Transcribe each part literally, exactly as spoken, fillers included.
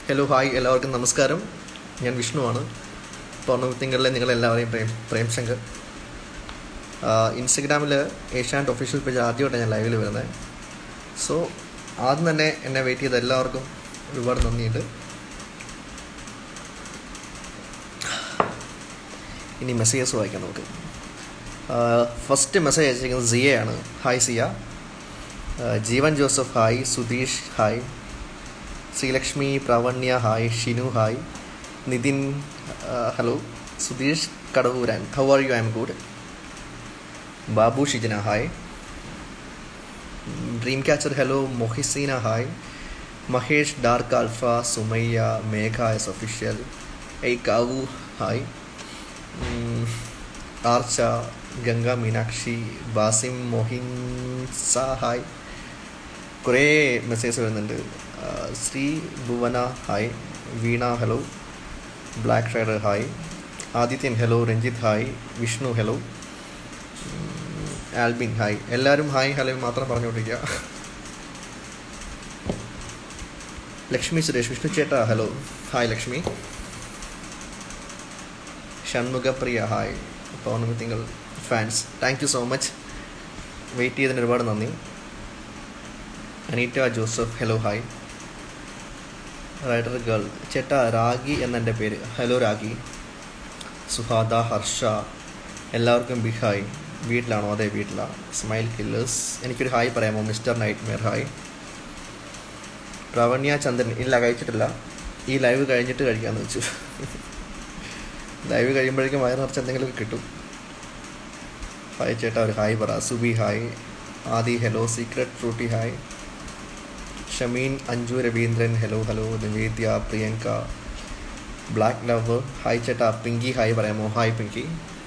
Hello hi എല്ലാവർക്കും നമസ്കാരം. ഞാൻ വിഷ്ണുവാണ്. പൗർണമിത്തിങ്കളിലെ നിങ്ങളെല്ലാവരെയും പ്രേം പ്രേംശങ്കർ. ഇൻസ്റ്റഗ്രാമിൽ ഏഷ്യാനെറ്റ് ഒഫീഷ്യൽ പേജ് ആദ്യമായിട്ടാണ് ഞാൻ ലൈവിൽ വരുന്നത്. സോ ആദ്യം തന്നെ എന്നെ വെയിറ്റ് ചെയ്ത എല്ലാവർക്കും ഒരുപാട് നന്ദിയുണ്ട്. ഇനി മെസ്സേജസ് വായിക്കാം നമുക്ക്. ഫസ്റ്റ് മെസ്സേജ് അയച്ചിരിക്കുന്നത് സിയയാണ്. Hi Siya. Jeevan Joseph hi. Sudheesh hi. Sreelakshmi Pravanya hi. Shinu hi. Nithin hello. Sudheesh Kadavooran how are you? I am good. Babu Shijana hi. Dream catcher hello. Mohiseena hi. Mahesh dark alpha. Sumayya. Megha S official. I Kavu hi. Archa. Ganga Meenakshi. Basim Mohinsa hi. കുറേ മെസ്സേജ് വരുന്നുണ്ട്. Sree Bhuvana hi. Veena hello. Black rider hi. Adithyan hello. Ranjith hi. Vishnu hello. Albin hi. എല്ലാവരും hi hello മാത്രം പറഞ്ഞുകൊണ്ടിരിക്കുക. ലക്ഷ്മി സുരേഷ്. വിഷ്ണു ചേട്ടാ hello. Hi Lakshmi. Shanmukhapriya hi. Pournami Thinkal fans thank you so much. Wait ചെയ്തതിന് ഒരുപാട് നന്ദി. Aneeta Joseph hello hi. Rider girl ചേട്ടാ രാഗി എന്നെൻ്റെ പേര്. ഹലോ രാഗി. സുഹാദ ഹർഷ എല്ലാവർക്കും ബി ഹായ്. വീട്ടിലാണോ? അതെ വീട്ടിലാണ്. സ്മൈൽ കില്ലേഴ്സ് എനിക്കൊരു ഹായ് പറയാമോ? Mister nightmare hi. Pravanya Chandran ഇല്ല കഴിച്ചിട്ടില്ല. ഈ ലൈവ് കഴിഞ്ഞിട്ട് കഴിക്കാമെന്ന് വെച്ചു. ലൈവ് കഴിയുമ്പോഴേക്കും വയറ് നിറച്ച് എന്തെങ്കിലും കിട്ടും. ഹായ് ചേട്ടാ ഒരു ഹായ് പറ. Subi hi. Adhi hello. Secret Frooti hi. Shameen. Anju Raveendran hello hello. Nivedya. Priyanka. Black love hi ചേട്ടാ. പിങ്കി ഹായ് പറയാമോ? ഹായ് പിങ്കി.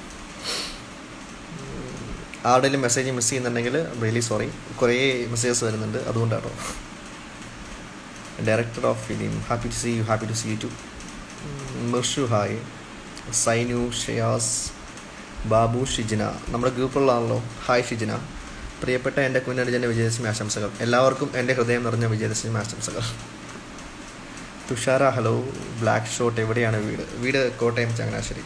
ആരുടെയും മെസ്സേജ് മിസ് ചെയ്യുന്നുണ്ടെങ്കിൽ റിയലി സോറി. കുറേ മെസ്സേജസ് വരുന്നുണ്ട്, അതുകൊണ്ടാണോ. Director of film happy to see you. Happy to see you too. Mirshu hi. Sainu. Shayas. Babu. Shijina നമ്മുടെ ഗ്രൂപ്പുള്ളതാണല്ലോ. ഹായ് ഷിജിന. പ്രിയപ്പെട്ട എൻ്റെ കുഞ്ഞനുജൻ്റെ വിജയദശമി ആശംസകൾ. എല്ലാവർക്കും എൻ്റെ ഹൃദയം നിറഞ്ഞ വിജയദശമി ആശംസകൾ. തുഷാര ഹലോ. ബ്ലാക്ക് ഷോട്ട് എവിടെയാണ് വീട്? വീട് Kottayam Changanassery.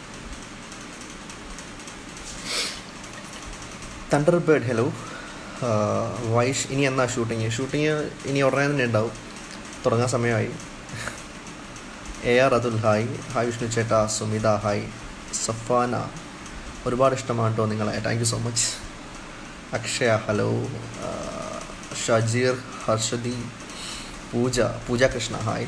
Thunder bird hello. Vaish ഇനി എന്നാ ഷൂട്ടിങ്? ഷൂട്ടിങ് ഇനി ഉടനെ തന്നെ ഉണ്ടാവും. തുടങ്ങാൻ സമയമായി. A R Athul hi. Hi Vishnu ചേട്ടാ. സുമിത ഹായ്. സഫാന ഒരുപാട് ഇഷ്ടമാണ് കേട്ടോ നിങ്ങളെ. Thank you so much. Akshaya hello. Shajeer. Harshadi. Pooja. Pooja Krishna hi.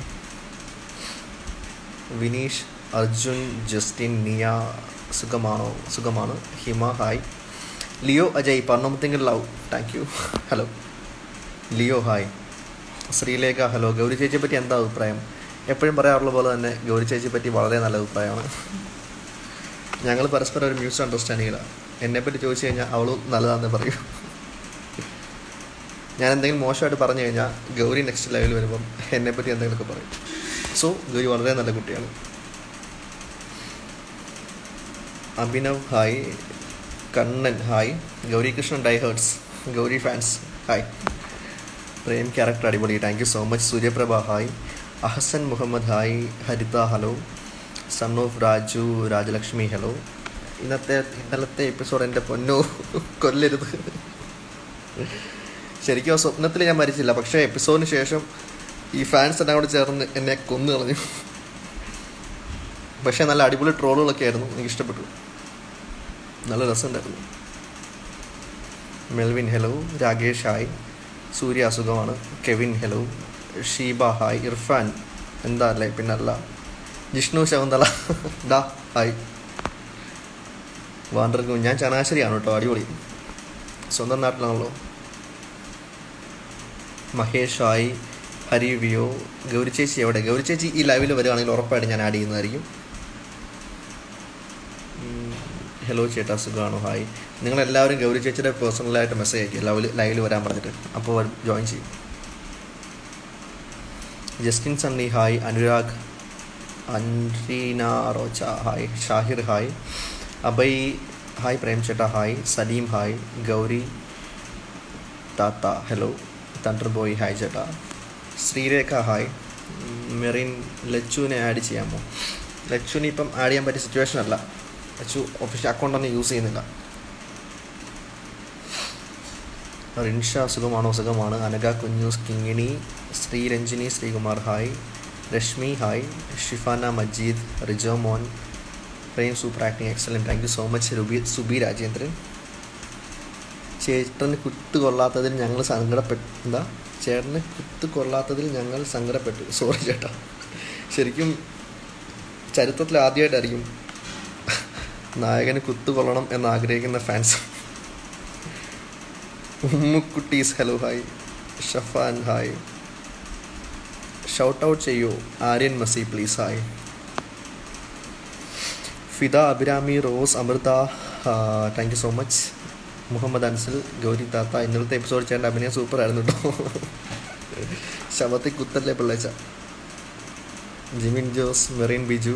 Vineesh. Arjun. Justin. Niya സുഖമാണോ? സുഖമാണ്. Hima hi. Leo Ajay Pournamithinkal love thank you. Hello Leo hi. Sreelekha hello. Gauri ചേച്ചിയെ പറ്റി എന്താ അഭിപ്രായം? എപ്പോഴും പറയാറുള്ള പോലെ തന്നെ ഗൗരി ചേച്ചിയെ പറ്റി വളരെ നല്ല അഭിപ്രായമാണ്. ഞങ്ങൾ പരസ്പരം ഒരു മ്യൂച്വൽ അണ്ടർസ്റ്റാൻഡിങ്ങിലാണ്. എന്നെപ്പറ്റി ചോദിച്ചു കഴിഞ്ഞാൽ അവളും നല്ലതാണെന്ന് പറയൂ. ഞാൻ എന്തെങ്കിലും മോശമായിട്ട് പറഞ്ഞു കഴിഞ്ഞാൽ ഗൗരി നെക്സ്റ്റ് ലൈവിൽ വരുമ്പം എന്നെപ്പറ്റി എന്തെങ്കിലുമൊക്കെ പറയും. സോ ഗൗരി വളരെ നല്ല കുട്ടിയാണ്. Abhinav hi. Kannan hi. Gauri Krishnan die hearts Gauri fans hi. Prem character അടിപൊളി thank you so much. Suryaprabha hi. Ahsan Muhammad hi. Haritha hello. Son of Raju. Rajalakshmi hello. ഇന്നത്തെ ഇന്നലത്തെ എപ്പിസോഡ് എൻ്റെ പൊന്നോ കൊല്ലരുത്. ശരിക്കും ആ സ്വപ്നത്തിൽ ഞാൻ മരിച്ചില്ല, പക്ഷേ എപ്പിസോഡിന് ശേഷം ഈ ഫാൻസ് എല്ലാം കൂടെ ചേർന്ന് എന്നെ കൊന്നു കളഞ്ഞു. പക്ഷേ നല്ല അടിപൊളി ട്രോളുകളൊക്കെ ആയിരുന്നു. എനിക്കിഷ്ടപ്പെട്ടു. നല്ല രസമുണ്ടായിരുന്നു. Melvin hello. Rakesh hi. Surya അസുഖമാണ്. Kevin hello. Sheeba hi. Irfan എന്താ അല്ലേ പിന്നല്ല. ജിഷ്ണു ശകുന്തള ഡാ ഹായ്. വാണ്ടർക്കും ഞാൻ ചങ്ങനാശ്ശേരിയാണ് കേട്ടോ. അടിപൊളി. സ്വന്തം നാട്ടിലാണല്ലോ. മഹേഷ് ഹായ്. ഹരി വിയോ. ഗൗരി ചേച്ചി എവിടെ? ഗൗരി ചേച്ചി ഈ ലൈവിൽ വരികയാണെങ്കിൽ ഉറപ്പായിട്ട് ഞാൻ ആഡ് ചെയ്യുന്നതായിരിക്കും. ഹലോ ചേട്ടാ സുഖമാണോ? ഹായ്. നിങ്ങളെല്ലാവരും ഗൗരി ചേച്ചിയുടെ പേഴ്സണലായിട്ട് മെസ്സേജ് അയക്കും ലൈവിൽ ലൈവിൽ വരാൻ പറഞ്ഞിട്ട്. അപ്പോൾ ജോയിൻ ചെയ്യും. Justin Sunny hi. Anurag. Anreena Rocha hi. Shahir hi. Abhay hi. Prem ചേട്ടാ ഹായ്. സലീം ഹായ്. ഗൗരി താത്ത ഹലോ. തണ്ടർ ബോയ് ഹായ് ചേട്ടാ. ശ്രീരേഖ ഹായ്. മെറിൻ ലച്ചുവിനെ ആഡ് ചെയ്യാമോ? ലച്ചുവിനെ ഇപ്പം ആഡ് ചെയ്യാൻ പറ്റിയ സിറ്റുവേഷൻ അല്ല. ലച്ചു ഒഫീഷ്യൽ അക്കൗണ്ടൊന്നും യൂസ് ചെയ്യുന്നില്ല. റിൻഷ സുഖമാണോ? സുഖമാണ്. അനഘ കുഞ്ഞൂസ് കിങ്ങിണി, ശ്രീരഞ്ജിനി ശ്രീകുമാർ ഹായ്, രശ്മി ഹായ്, ഷിഫാന മജീദ്, റിജോ മോൻ, Prem super acting excellent, thank you so much. Ruby Subi Rajendran, ചേട്ടന് കുത്ത് കൊള്ളാത്തതിൽ ഞങ്ങൾ സങ്കടപ്പെട്ടു. എന്താ ചേട്ടന് കുത്ത് കൊള്ളാത്തതിൽ ഞങ്ങൾ സങ്കടപ്പെട്ടു. സോറി ചേട്ടാ, ശരിക്കും ചരിത്രത്തിൽ ആദ്യമായിട്ടായിരിക്കും നായകന് കുത്ത് കൊള്ളണം എന്നാഗ്രഹിക്കുന്ന fans. Ummukuttees hello hi, Shafan hi, shout out ചെയ്യൂ Aryan Masi please hi, Fida Abhirami rose Amritha thank you so much. Muhammad Ansal, Gauri താത്ത, ഇന്നലത്തെ എപ്പിസോഡ് ചേട്ടൻ്റെ അഭിനയം സൂപ്പർ ആയിരുന്നു കേട്ടോ. ശവത്തിൽ കുത്തല്ലേ പിള്ളേച്ച. Jimin Jose, Mereen Biju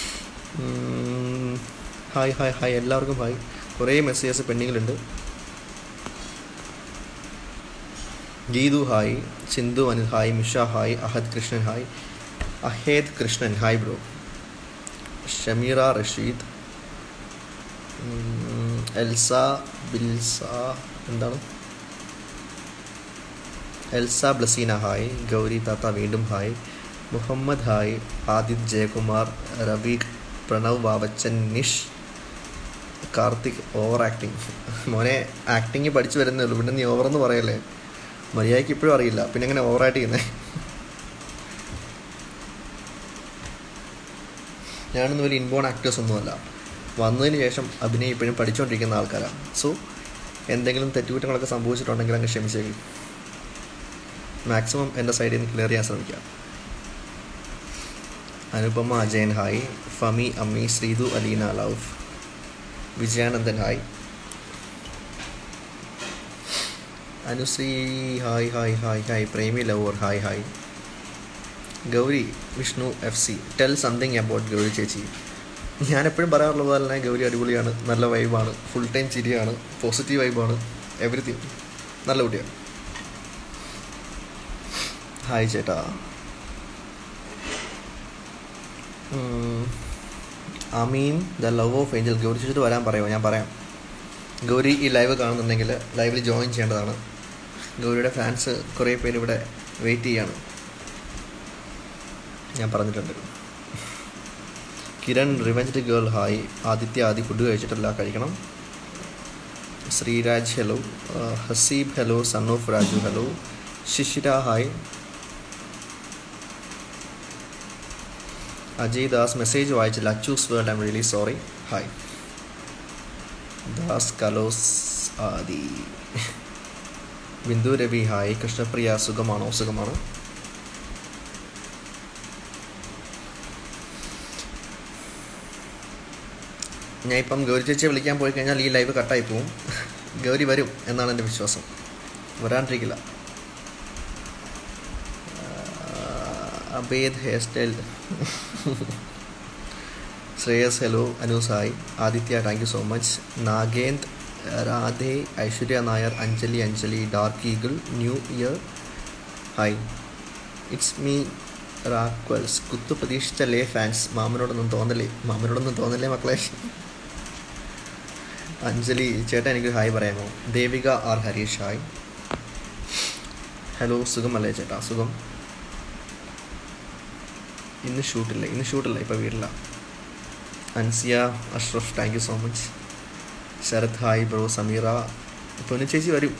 hi hi hi എല്ലാവർക്കും ഹായ്. കുറേ മെസ്സേജസ് പെൻഡിങ്ങിലുണ്ട്. Geethu hi, Sindhu Anil hi, Misha hi, Ahad Krishnan hi, Ahed Krishnan hi bro, Shameera Rasheed, Elsa ബിൽസ എന്താണ് എൽസ ബ്ലസീന ഹായ്, ഗൗരി താത്ത വീണ്ടും hi, Muhammad hi, Adith Jayakumar, Rabeeq, Pranav Babachan, Nish, Karthik. Over acting മോനെ, ആക്ടിങ് പഠിച്ചു വരുന്നേ ഉള്ളൂ, പിന്നെ നീ ഓവറെന്ന് പറയല്ലേ. മര്യാദയ്ക്ക് ഇപ്പോഴും അറിയില്ല, പിന്നെ എങ്ങനെ ഓവറായിട്ട് ചെയ്യുന്നേ? ഞാനൊന്നും വലിയ ഇൻബോൺ ആക്ടേഴ്സ് ഒന്നുമല്ല, വന്നതിന് ശേഷം അഭിനയം ഇപ്പോഴും പഠിച്ചുകൊണ്ടിരിക്കുന്ന ആൾക്കാരാണ്. സോ എന്തെങ്കിലും തെറ്റുകുറ്റങ്ങളൊക്കെ സംഭവിച്ചിട്ടുണ്ടെങ്കിൽ അങ്ങ് ക്ഷമിച്ചേക്കും. മാക്സിമം എൻ്റെ സൈഡിൽ നിന്ന് ക്ലിയർ ചെയ്യാൻ ശ്രമിക്കാം. Anupama Ajayan hi, Fami Ammi, Sreethu Aleena love, Vijayanandan hi, Anusree hi hi hi hi, Premi lover hi hi, Gauri Vishnu F C, tell something about Gauri ചേച്ചി. ഞാനെപ്പോഴും പറയാറുള്ളത് പോലെ തന്നെ ഗൗരി അടിപൊളിയാണ്, നല്ല വൈബാണ്, ഫുൾ ടൈം ചിരിയാണ്, പോസിറ്റീവ് വൈബാണ്, എവറിത്തിങ് നല്ല കുട്ടിയാണ്. ഹായ് ചേട്ടാ. Ameen the love of angel, Gauri ചേച്ചിട്ട് വരാൻ പറയുമോ? ഞാൻ പറയാം. ഗൗരി ഈ ലൈവ് കാണുന്നുണ്ടെങ്കിൽ ലൈവിൽ ജോയിൻ ചെയ്യേണ്ടതാണ്. ഗൗരിയുടെ ഫാൻസ് കുറേ പേര് ഇവിടെ വെയിറ്റ് ചെയ്യാണ്, ഞാൻ പറഞ്ഞിട്ടുണ്ട്. Kiran revenged girl hi, Adithya Adhi food കഴിച്ചിട്ടല്ല, കഴിക്കണം. Sreeraj hello, Haseeb hello, son of Raju hello, Shishira hi, Ajay Das message വായിച്ചില്ല, Achoos world I am really sorry hi, Das Kalos Adhi, Bindu Ravi hi, Krishnapriya സുഖമാണോ? സുഖമാണ്. ഞാൻ ഇപ്പം ഗൗരി ചേച്ചിയെ വിളിക്കാൻ പോയി കഴിഞ്ഞാൽ ഈ ലൈവ് കട്ടായി പോവും. ഗൗരി വരും എന്നാണ് എൻ്റെ വിശ്വാസം, വരാണ്ടിരിക്കില്ല. Abed hair style, Shreyas hello, Anoos hi, Adithya thank you so much, Nagend, Radhe, Aishwarya Nair, Anjali Anjali, dark eagle, new year hi, it's me Raquels. കുത്തു പ്രതീക്ഷിച്ചല്ലേ ഫാൻസ്? മാമനോടൊന്നും തോന്നലേ മാമനോടൊന്നും തോന്നലേ മക്കളെ. അഞ്ജലി ചേട്ടാ എനിക്കൊരു ഹായ് പറയാമോ? Devika R Hareesh hi, hello സുഖമല്ലേ ചേട്ടാ? സുഖം. ഇന്ന് ഷൂട്ടില്ല ഇന്ന് ഷൂട്ടില്ല ഇപ്പോൾ വീട്ടില്ല. Ansiya Ashraf thank you so much. Sarath hi bro. Sameera, Ponnu ചേച്ചി വരും.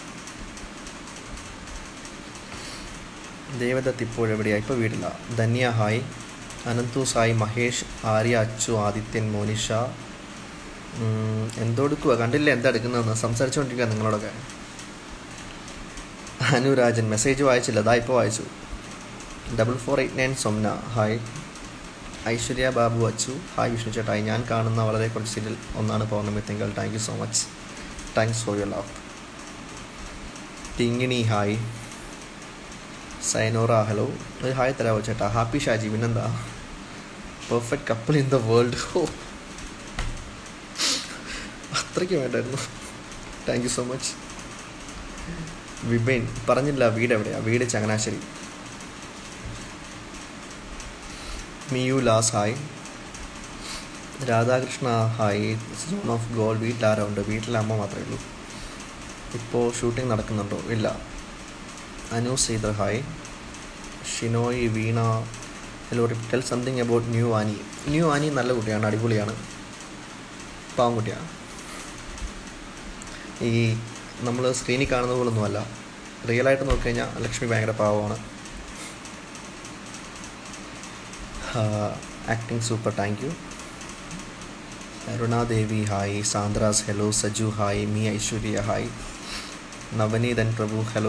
ദേവദത്ത് ഇപ്പോഴെവിടെയാണ്? ഇപ്പോൾ വീട്ടില്ല. ധന്യ ഹായ്, അനന്തു സായി, മഹേഷ്, ആര്യ, അച്ചു, ആദിത്യൻ, മോനിഷ. എന്തോടുക്കുക? കണ്ടില്ല എന്താ എടുക്കുന്നതെന്ന്, സംസാരിച്ചുകൊണ്ടിരിക്കുക നിങ്ങളോടൊക്കെ. അനുരാജൻ മെസ്സേജ് വായിച്ചില്ല, അതാ ഇപ്പോൾ വായിച്ചു. Double four eight nine Somna hi. Aishwarya Babu Achu hi Vishnu ചേട്ടായി. ഞാൻ കാണുന്ന വളരെ കുറച്ച് സീരിയൽ ഒന്നാണ് Pournami Thinkal. Thank you so much, thanks for your love. Thingini hi. Sainora hello, ഒരു ഹായ് തരാമോ ചേട്ടാ? ഹാപ്പി ഷാജി, പിന്നെന്താ perfect couple in the world. ഓ അത്രയ്ക്ക് വേണ്ടായിരുന്നു. Thank you so much. Vibin പറഞ്ഞില്ല വീട് എവിടെയാണ്? വീട് ചങ്ങനാശ്ശേരി. Miyu Las hi. Radhakrishna hi. Zone of goal. വീട്ടിലാരുണ്ട്? വീട്ടിലെ അമ്മ മാത്രമേ ഉള്ളൂ. ഇപ്പോൾ ഷൂട്ടിംഗ് നടക്കുന്നുണ്ടോ? ഇല്ല. Anu Sreedhar hi. Shinoy Veena hello. Tell something about new Annie. New Annie നല്ല കുട്ടിയാണ്, അടിപൊളിയാണ്, പാവം കുട്ടിയാണ്. ഈ നമ്മൾ സ്ക്രീനിൽ കാണുന്ന പോലൊന്നുമല്ല, റിയലായിട്ട് നോക്കിക്കഴിഞ്ഞാൽ ലക്ഷ്മി ഭയങ്കര പാവമാണ്. Acting super, thank you. Arunadevi hi. Sandras hello. Saju hi. Me Aishwarya hi. Navaneethan Prabhu hello.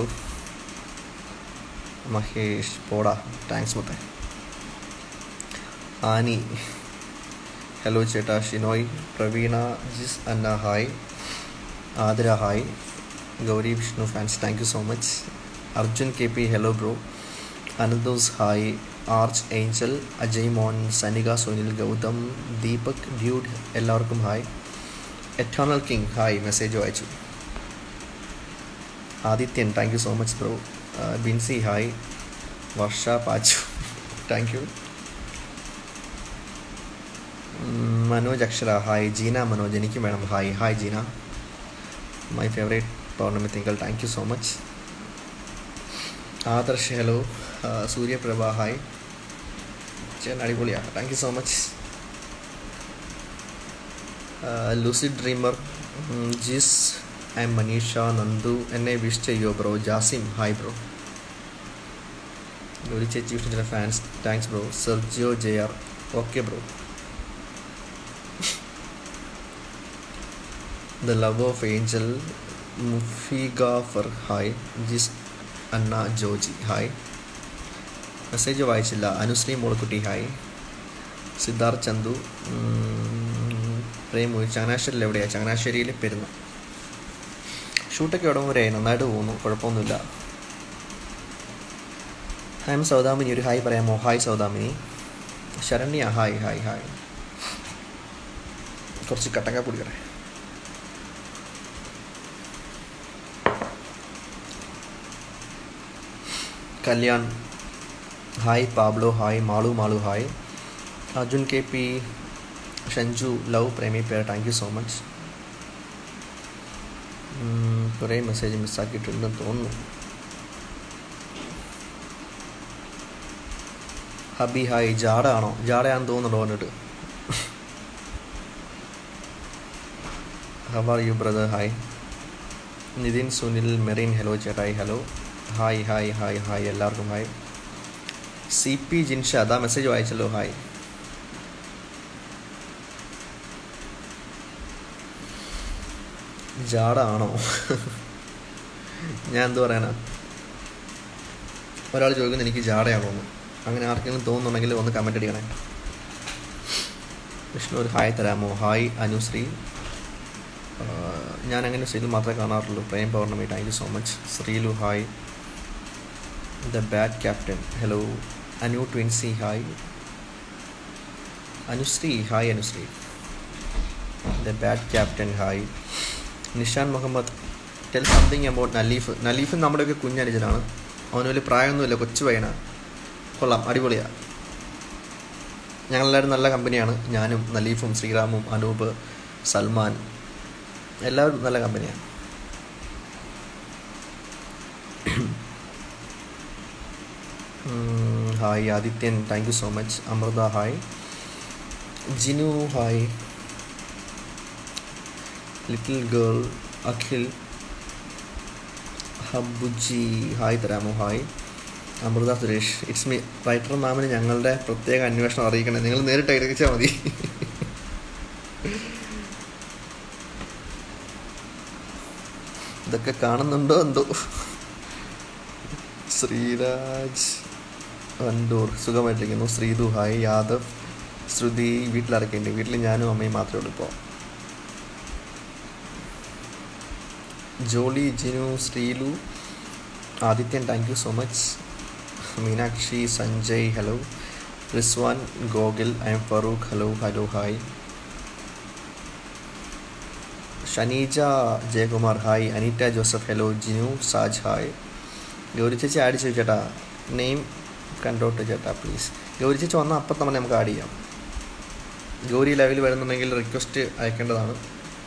Mahesh പോടാ, താങ്ക്സ് മുത്തേ. ആനി ഹലോ ചേട്ടാ. Shinoy. Praveena Jis Anna hi. Athira hi. Gauri Vishnu fans, thank you so much. Arjun K P hello bro. Ananthos hi. Archangel, Ajay മോൻ, സനിക, സുനിൽ, ഗൗതം, ദീപക്, ഡ്യൂഡ്, എല്ലാവർക്കും hi. Eternal king hi, message വായിച്ചു. Adithyan, thank you so much bro. Binsi hi. Varsha Pachu, thank you. Manoj Akshara hi. Jeena Manoj, എനിക്കും വേണം hi. Hi Jeena, my favourite Pournami Thinkal, thank you so much. Adarsh hello. Suryaprabha hi. ചേട്ടൻ അടിപൊളിയാണ്, thank you so much. Lucid dreamer Jis, I am Manisha. Nandu, എന്നെ wish ചെയ്യോ bro. Jasim hi bro. ഒരു ചേച്ചി Vishnu fans, thanks bro. Sergio J R, okay bro. The love of angel, Mufigafar hi. Jis Anna Joji hi. Message വായിച്ചില്ല. അനുശ്രീ മോളക്കുട്ടി hi. Siddharth Chandu. Premu, ചങ്ങനാശ്ശേരിയിൽ എവിടെയാണ്? ചങ്ങനാശ്ശേരിയിൽ പെരുന്ന. ഷൂട്ടൊക്കെ ഉടമ്പ് വരെ നന്നായിട്ട് പോകുന്നു, കുഴപ്പമൊന്നുമില്ല. ഹായ് സൗദാമിനി, ഒരു ഹായ് പറയാമോ? Hi Saudamini. Saranya hi. Hi hi. കുറച്ച് കട്ടക്ക കുടിക്കട്ടെ. Kalyan hi. Pablo hi. Malu Malu hi. Arjun K P, Shanju love Premi പേർ, താങ്ക് യു സോ മച്ച്. കുറേ മെസ്സേജ് മിസ്സാക്കിയിട്ടുണ്ടെന്ന് തോന്നുന്നു. Hubby hi. ജാട ആണോ? ജാടയാണെന്ന് തോന്നുന്നുണ്ടോ വന്നിട്ട്? How are you brother? Hi. Nithin Sunil Mereen hello ചേട്ടായി hello. Hi hi hi hi, എല്ലാവർക്കും ഹായ്. സി പി ജിൻഷ, അതാ മെസ്സേജ് വായിച്ചല്ലോ, ഹായ്. ജാട ആണോ? ഞാൻ എന്ത് പറയാനാ? ഒരാൾ ചോദിക്കുന്നത് എനിക്ക് ജാടയാണോ എന്ന്. അങ്ങനെ ആർക്കെങ്കിലും തോന്നുന്നുണ്ടെങ്കിൽ ഒന്ന് കമൻ്റ് അടിക്കണേ. വിഷ്ണു, ഒരു ഹായ് തരാമോ? ഹായ് അനുശ്രീ. ഞാൻ അങ്ങനെ ശ്രീലു മാത്രമേ കാണാറുള്ളൂ. Prem Pournami, thank you so much. Sreelu hi. The bad captain hello. Anu Twinsy hi. Anusree hi. Anusree. The bad captain hi. Nishan Muhammad, tell something about Naleef. Naleef നമ്മുടെയൊക്കെ കുഞ്ഞനുജനാണ്. അവന് വലിയ പ്രായമൊന്നുമില്ല, കൊച്ചു പയ്യനാണ്. കൊള്ളാം, അടിപൊളിയാണ്. ഞങ്ങളെല്ലാവരും നല്ല കമ്പനിയാണ്. ഞാനും നലീഫും ശ്രീറാമും അനൂപ് സൽമാൻ എല്ലാവരും നല്ല കമ്പനിയാണ്. Hi Adithyan, thank you so much. Amritha hi. Jinu hi. Little girl Akhil. Habuji hi തരാമോ? Hi. Amritha Suresh, it's me. Writer മാമിന് ഞങ്ങളുടെ പ്രത്യേക അന്വേഷണം അറിയിക്കണേ. നിങ്ങൾ നേരിട്ട് അറിയിച്ചാൽ മതി. ഇതൊക്കെ കാണുന്നുണ്ടോ എന്തോ. ശ്രീരാജ് വണ്ടൂർ, സുഖമായിട്ടിരിക്കുന്നു. ശ്രീതു ഹായ്. യാദവ്. ശ്രുതി, വീട്ടിലിറക്കിണ്ട്. വീട്ടിൽ ഞാനും അമ്മയും മാത്രമേ ഉള്ളൂ ഇപ്പോൾ. Jolly, Jinu, Sreelu, Adithyan, thank you so much. Meenakshi, Sanjay hello. Rizwan, Gokul, I am Farooq hello. Hello hi. Shaneeja Jayakumar hi. Aneeta Joseph hello. Jinu Saj hi. Gauri ചേച്ചി ആഡ് ചോദിച്ചേട്ടാ. നെയിം കണ്ടോട്ട് ചേട്ടാ പ്ലീസ്. ഗൗരി ചേച്ചി വന്നാൽ അപ്പം തന്നെ നമുക്ക് ആഡ് ചെയ്യാം. ഗൗരി ലൈവിൽ വരുന്നുണ്ടെങ്കിൽ റിക്വസ്റ്റ് അയക്കേണ്ടതാണ്.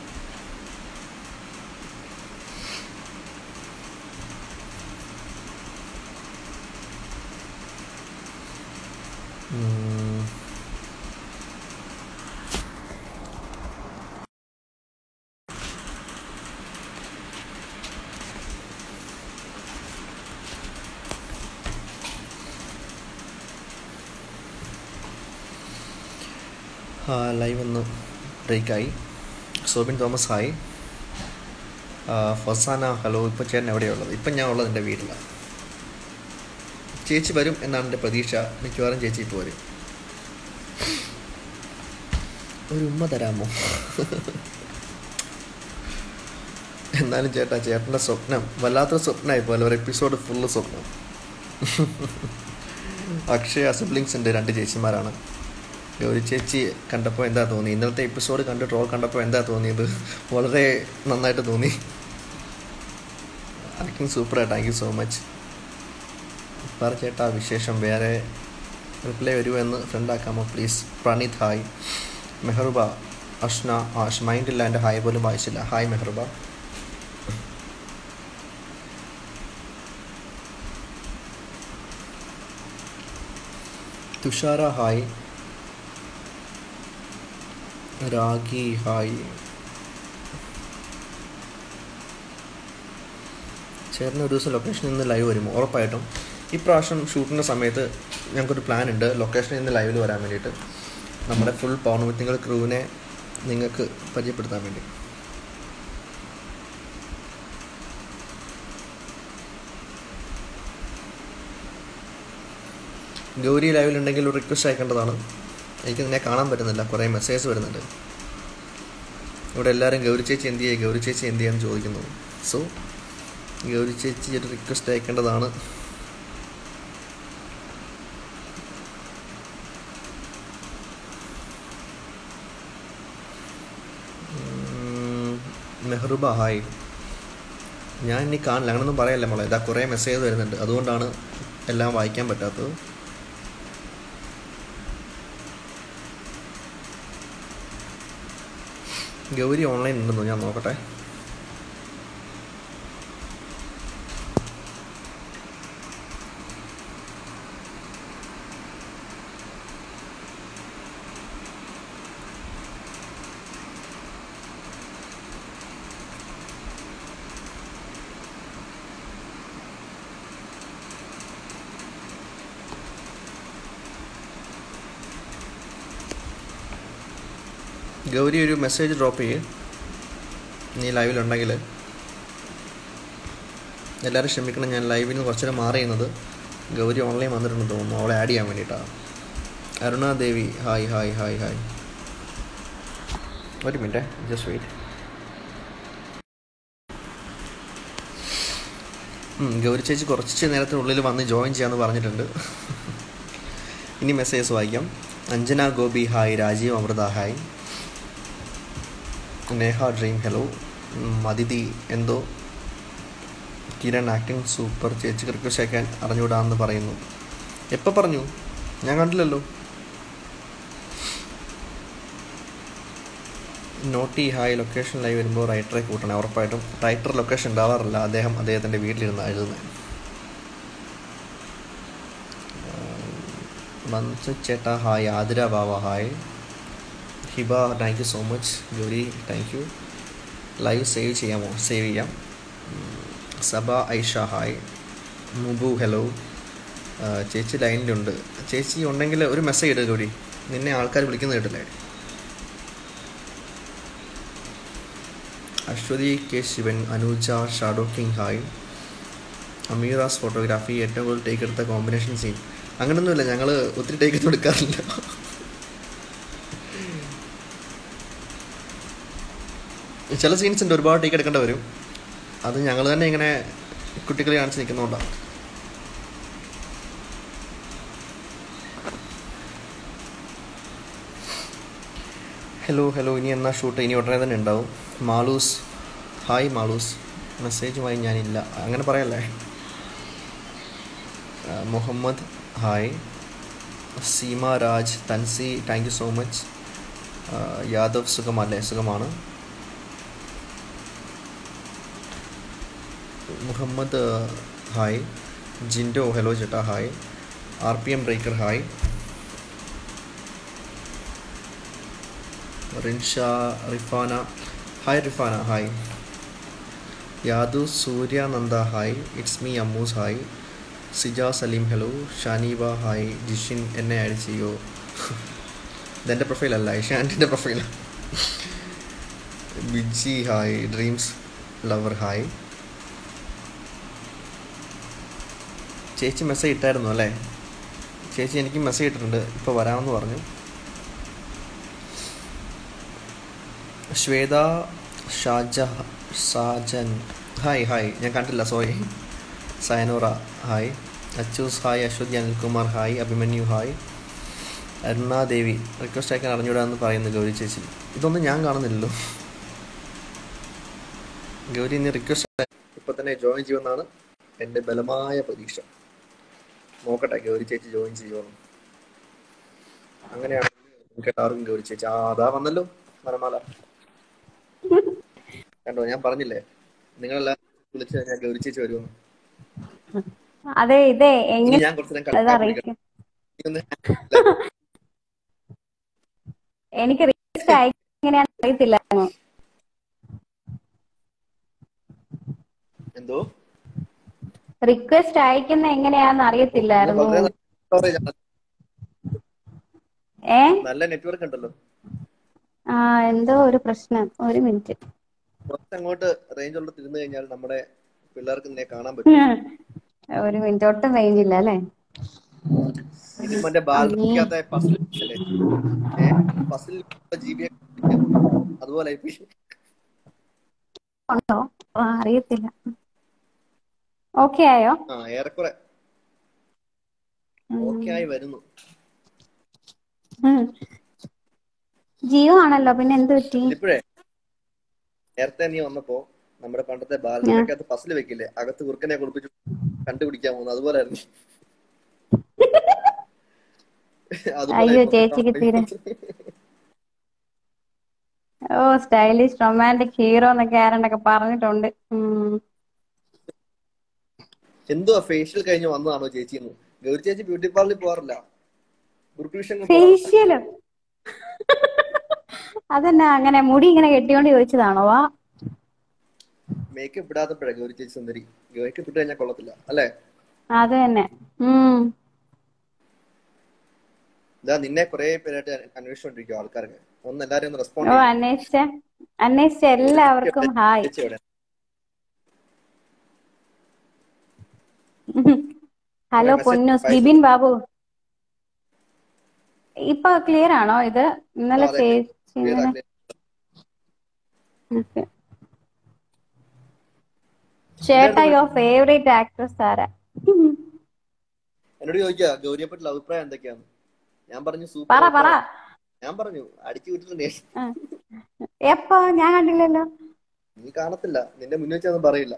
ലൈവ് ഒന്ന് ബ്രേക്കായി. Sobin Thomas hi. Fasana hello. ഇപ്പോൾ ചേട്ടൻ എവിടെയുള്ളത്? ഇപ്പം ഞാൻ ഉള്ളത് എൻ്റെ വീട്ടിലാണ്. ചേച്ചി വരും എന്നാണ് എൻ്റെ പ്രതീക്ഷ. മിക്കവാറും ചേച്ചി ഇപ്പോൾ വരും. ഒരു ഉമ്മ തരാമോ? എന്നാലും ചേട്ടാ, ചേട്ടൻ്റെ സ്വപ്നം വല്ലാത്തൊരു സ്വപ്നമായി പോലെ ഒരു എപ്പിസോഡ് ഫുള്ള് സ്വപ്നം. അക്ഷയ സിബ്ലിങ്സ് ഉണ്ട്, രണ്ട് ചേച്ചിമാരാണ്. ഗൗരി ചേച്ചി കണ്ടപ്പോൾ എന്താ തോന്നി? ഇന്നലത്തെ എപ്പിസോഡ് കണ്ട് ട്രോൾ കണ്ടപ്പോൾ എന്താ തോന്നിയത്? വളരെ നന്നായിട്ട് തോന്നി. ആക്ടിങ് സൂപ്പറാ. Thank you so much. പറ ചേട്ടാ വിശേഷം. വേറെ റിപ്ലൈ വരുമോ എന്ന് ഫ്രണ്ട് ആക്കാമോ പ്ലീസ്? പ്രണീത് ഹായ്. മെഹറുബ അഷ്ന ആഷ് മൈൻഡില്ല, എൻ്റെ ഹായ് പോലും വായിച്ചില്ല. Hi Meharuba. Thushara hi. Ragi hi. ചേട്ടന് ഒരു ദിവസം ലൊക്കേഷനിൽ നിന്ന് ലൈവ് വരുമോ? ഉറപ്പായിട്ടും. ഇപ്രാവശ്യം ഷൂട്ടിൻ്റെ സമയത്ത് ഞങ്ങൾക്കൊരു പ്ലാൻ ഉണ്ട് ലൊക്കേഷനിൽ നിന്ന് ലൈവിൽ വരാൻ വേണ്ടിയിട്ട്. നമ്മുടെ ഫുൾ പൗർണമിത്തിങ്കൾ ക്രൂവിനെ നിങ്ങൾക്ക് പരിചയപ്പെടുത്താൻ വേണ്ടി. ഗൗരി ലൈവിലുണ്ടെങ്കിൽ ഒരു റിക്വസ്റ്റ് അയക്കേണ്ടതാണ്. എനിക്ക് നിന്നെ കാണാൻ പറ്റുന്നില്ല, കുറേ മെസ്സേജ് വരുന്നുണ്ട്. ഇവിടെ എല്ലാവരും ഗൗരി ചേച്ചി എന്ത് ചെയ്യുക, ഗൗരി ചേച്ചി എന്ത് ചെയ്യാന്ന് ചോദിക്കുന്നു. സോ ഗൗരി ചേച്ചി ഒരു റിക്വസ്റ്റ് അയക്കേണ്ടതാണ്. മെഹ്റുബ ഹായ്. ഞാൻ ഇനി കാണില്ല, അങ്ങനൊന്നും പറയല്ലേ മോളെ. ഇതാ കുറേ മെസ്സേജ് വരുന്നുണ്ട്, അതുകൊണ്ടാണ് എല്ലാം വായിക്കാൻ പറ്റാത്തത്. ഗൗരി ഓൺലൈൻ ഉണ്ടെന്നോ? ഞാൻ നോക്കട്ടെ. ഗൗരി ഒരു മെസ്സേജ് ഡ്രോപ്പ് ചെയ്യ് നീ ലൈവിലുണ്ടെങ്കിൽ. എല്ലാവരും ക്ഷമിക്കണം, ഞാൻ ലൈവിൽ നിന്ന് കുറച്ചു നേരം മാറി ചെയ്യുന്നത്. ഗൗരി ഓൺലൈൻ വന്നിട്ടുണ്ടെന്ന് തോന്നുന്നു, അവളെ ആഡ് ചെയ്യാൻ വേണ്ടിയിട്ടാണ്. Arunadevi hi hi hi hi. ഒരു മിനിറ്റ്, ജസ്റ്റ് വെയിറ്റ്. ഗൗരി ചേച്ചി കുറച്ച് നേരത്തിനുള്ളിൽ വന്ന് ജോയിൻ ചെയ്യാമെന്ന് പറഞ്ഞിട്ടുണ്ട്. ഇനി മെസ്സേജസ് വായിക്കാം. Anjana Gopi hi. Rajeev Amritha hi. Neha dream hello. Madhithi എന്തോ കിരൺ ആക്ടിങ് സൂപ്പർ. ചേച്ചിക്ക് റിക്വസ്റ്റ് അയക്കാൻ അറിഞ്ഞുവിടാമെന്ന് പറയുന്നു. എപ്പോൾ പറഞ്ഞു? ഞാൻ കണ്ടില്ലല്ലോ. Naughty hi. ലൊക്കേഷൻ ലൈവ് വരുമ്പോൾ റൈറ്ററെ കൂട്ടണേ. ഉറപ്പായിട്ടും. റൈറ്റർ ലൊക്കേഷൻ ഉണ്ടാവാറില്ല, അദ്ദേഹം അദ്ദേഹത്തിൻ്റെ വീട്ടിലിരുന്ന് എഴുതുന്നത്. മൻസു ചേട്ടാ hi. Athira Bava hi. Hiba thank you so much. Gauri thank you. Live save ചെയ്യാമോ? സേവ് ചെയ്യാം. സബ ഐഷ ഹായ്. മുബു ഹലോ. ചേച്ചി ലൈനിലുണ്ട്. ചേച്ചി ഉണ്ടെങ്കിൽ ഒരു മെസ്സേജ് ഇടുക ഗൗരി, നിന്നെ ആൾക്കാർ വിളിക്കുന്നത് കേട്ടില്ലേ. Aswathy K Sivan. Anuja shadow king hi. Ameeras photography. ഏറ്റവും കൂടുതൽ ടേക്ക് എടുത്ത കോമ്പിനേഷൻ സീൻ. അങ്ങനെയൊന്നുമില്ല, ഞങ്ങൾ ഒത്തിരി ടേക്ക് ഒന്നും എടുക്കാറില്ല. ചില സീൻസ് ഉണ്ട് ഒരുപാട് ടേക്ക് എടുക്കേണ്ടി വരും. അത് ഞങ്ങൾ തന്നെ ഇങ്ങനെ കുട്ടികളെ കാണിച്ച് നിൽക്കുന്നതുകൊണ്ടാണ്. Hello hello. ഇനി എന്നാ ഷൂട്ട്? ഇനി ഉടനെ തന്നെ ഉണ്ടാവും. മാളൂസ് ഹായ്. മാളൂസ് മെസ്സേജുമായി ഞാനില്ല, അങ്ങനെ പറയല്ലേ. Uh, Muhammad, hi. Seema Raj, Tansi, thank you so much. Uh, Yadav Sugamale, Sugamana. Muhammad, uh, hi. Jindo, hello Jetta, hi. R P M Breaker, hi. Rinsha, Rifana, hi Rifana, hi. Yadu Surya Nanda, hi. It's me Ammuz, hi. Sija Salim, hello. Shaniva, hi. Jishin, N A I C O. ഇതെൻ്റെ പ്രൊഫൈലല്ല, ഷാൻറ്റിൻ്റെ പ്രൊഫൈലാണ്. Biji hi. Dreams lover hi. ചേച്ചി message ഇട്ടായിരുന്നു അല്ലേ? ചേച്ചി എനിക്ക് message ഇട്ടിട്ടുണ്ട്, ഇപ്പോൾ വരാമെന്ന് പറഞ്ഞു. ശ്വേത ഷാജ ഷാജൻ ഹായ് ഹായ്, ഞാൻ കണ്ടില്ല sorry. Sayanora hi. Achus hi. Aswathy Anilkumar hi. Abhimanyu hi. Arunadevi request അയക്കാൻ അറിഞ്ഞൂടാന്ന് പറയുന്നു ഗൗരി ചേച്ചി. ഇതൊന്നും ഞാൻ കാണുന്നില്ലല്ലോ. ഗൗരി ഇനി റിക്വസ്റ്റ് ഇപ്പം തന്നെ ജോയിൻ ചെയ്യുമെന്നാണ് എൻ്റെ ബലമായ പ്രതീക്ഷ. നോക്കട്ടെ ഗൗരി ചേച്ചി ജോയിൻ ചെയ്യുമെന്ന്. അങ്ങനെയാണെങ്കിൽ കേട്ടാർക്കും ഗൗരി ചേച്ചി. ആ അതാ വന്നല്ലോ മരമാല. കണ്ടോ, ഞാൻ പറഞ്ഞില്ലേ നിങ്ങളെല്ലാം വിളിച്ചു കഴിഞ്ഞാൽ ഗൗരി ചേച്ചി വരുമെന്ന്. അതെ ഇതേ ഇനി ഞാൻ കുറച്ച് നേരം എനിക്ക് റിക്വസ്റ്റ് അയക്കാനെങ്ങനെയാന്ന് അറിയത്തില്ലായിരുന്നു. എന്തോ റിക്വസ്റ്റ് അയക്കുന്ന എങ്ങനെയാന്ന് അറിയത്തില്ലായിരുന്നു. ഏ നല്ല നെറ്റ്വർക്ക് ഉണ്ടല്ലോ. ആ എന്തോ ഒരു പ്രശ്നം. ഒരു മിനിറ്റ്, കുറച്ചങ്ങോട്ട് റേഞ്ച് ഉള്ള തിരുന്നു കഴിഞ്ഞാൽ നമ്മുടെ പിള്ളേർക്ക് നിന്നെ കാണാൻ പറ്റും. ഒരു മിനിറ്റ്. ഒട്ടും റേഞ്ച് ഇല്ല അല്ലേ? ഇത് മറ്റേ ബാലൻസിക്കകത്തെ പസിൽ പസിൽ ജി ബി അതുപോലെ ഉണ്ടോ അറിയത്തില്ല. ഓക്കെ ആയോ? ആ ഏറെക്കുറെ ഓക്കെ ആയി വരുന്നു. ജിയോ ആണല്ലോ, പിന്നെ എന്ത് പറ്റി? ഇപ്പോഴേ നേരത്തെ നീ വന്നപ്പോ നമ്മുടെ പണ്ടത്തെ ബാലൻസിനകത്ത് പസിൽ വെക്കില്ലേ, അകത്ത് കുറുക്കനെ കുളിപ്പിച്ചു കണ്ടുപിടിക്കാൻ പോകുന്നു, അതുപോലായിരുന്നു. അയ്യോ ചേച്ചിക്ക് തീരെ ഓ സ്റ്റൈലിഷ് റൊമാൻറ്റിക് ഹീറോ എന്നൊക്കെ ആരണ്ടൊക്കെ പറഞ്ഞിട്ടുണ്ട്. എന്തുവാ ഫേഷ്യൽ കഴിഞ്ഞ് വന്നതാണോ ചേച്ചി? ഗൗരി ചേച്ചി ബ്യൂട്ടി പാർലറിൽ പോകാറില്ല? ഫേഷ്യല് അതെന്നാ അങ്ങനെ മുടി ഇങ്ങനെ കെട്ടിയോണ്ട് ചോദിച്ചതാണോ? വാ മേക്കപ്പ് ഇടാത്തപ്പോഴേ ഗൗരി ചേച്ചി സുന്ദരി. മേക്കപ്പ് ഇട്ട് കഴിഞ്ഞാൽ കൊള്ളത്തില്ല അല്ലേ? അത് തന്നെ. ഇതാ നിന്നെ കുറെ പേരായിട്ട് അന്വേഷിച്ചോണ്ടിരിക്കും ആൾക്കാർക്ക്. ഒന്ന് എല്ലാരും ഒന്ന് റെസ്പോണ്ട്. ഓ അന്വേഷിച്ച അന്വേഷിച്ച എല്ലാവർക്കും ഹായ്. ഹലോ പൊന്നൂസ്. ബിബിൻ ബാബു ഇപ്പൊ ക്ലിയർ ആണോ ഇത്? ഇന്നലെ ചേച്ചി ചേട്ടാ യുവർ ഫേവറേറ്റ് ആക്ട്രസ് ആരാ? എന്നോട് ചോദിക്കാ ഗൗരിയെ പറ്റിയുള്ള അഭിപ്രായം എന്തൊക്കെയാണ്. ഞാൻ പറഞ്ഞു സൂപ്പർ. ഞാൻ പറഞ്ഞു അടിച്ചു വിട്ടിട്ടുണ്ട്. എപ്പോ? ഞാൻ കണ്ടില്ലല്ലോ. നീ കാണത്തില്ല, നിന്റെ മുന്നിൽ വെച്ചൊന്നും പറയില്ല.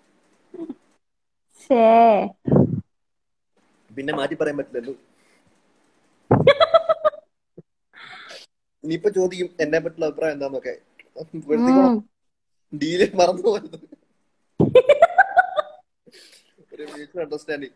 പിന്നെ മാറ്റി പറയാൻ പറ്റില്ലല്ലോ. ഇനിയിപ്പൊ ചോദിക്കും എന്നെ പറ്റിയുള്ള അഭിപ്രായം എന്താന്നൊക്കെ. ഡീല് മറന്നു പോയത്. ഒരു മ്യൂച്വൽ അണ്ടർസ്റ്റാൻഡിങ്.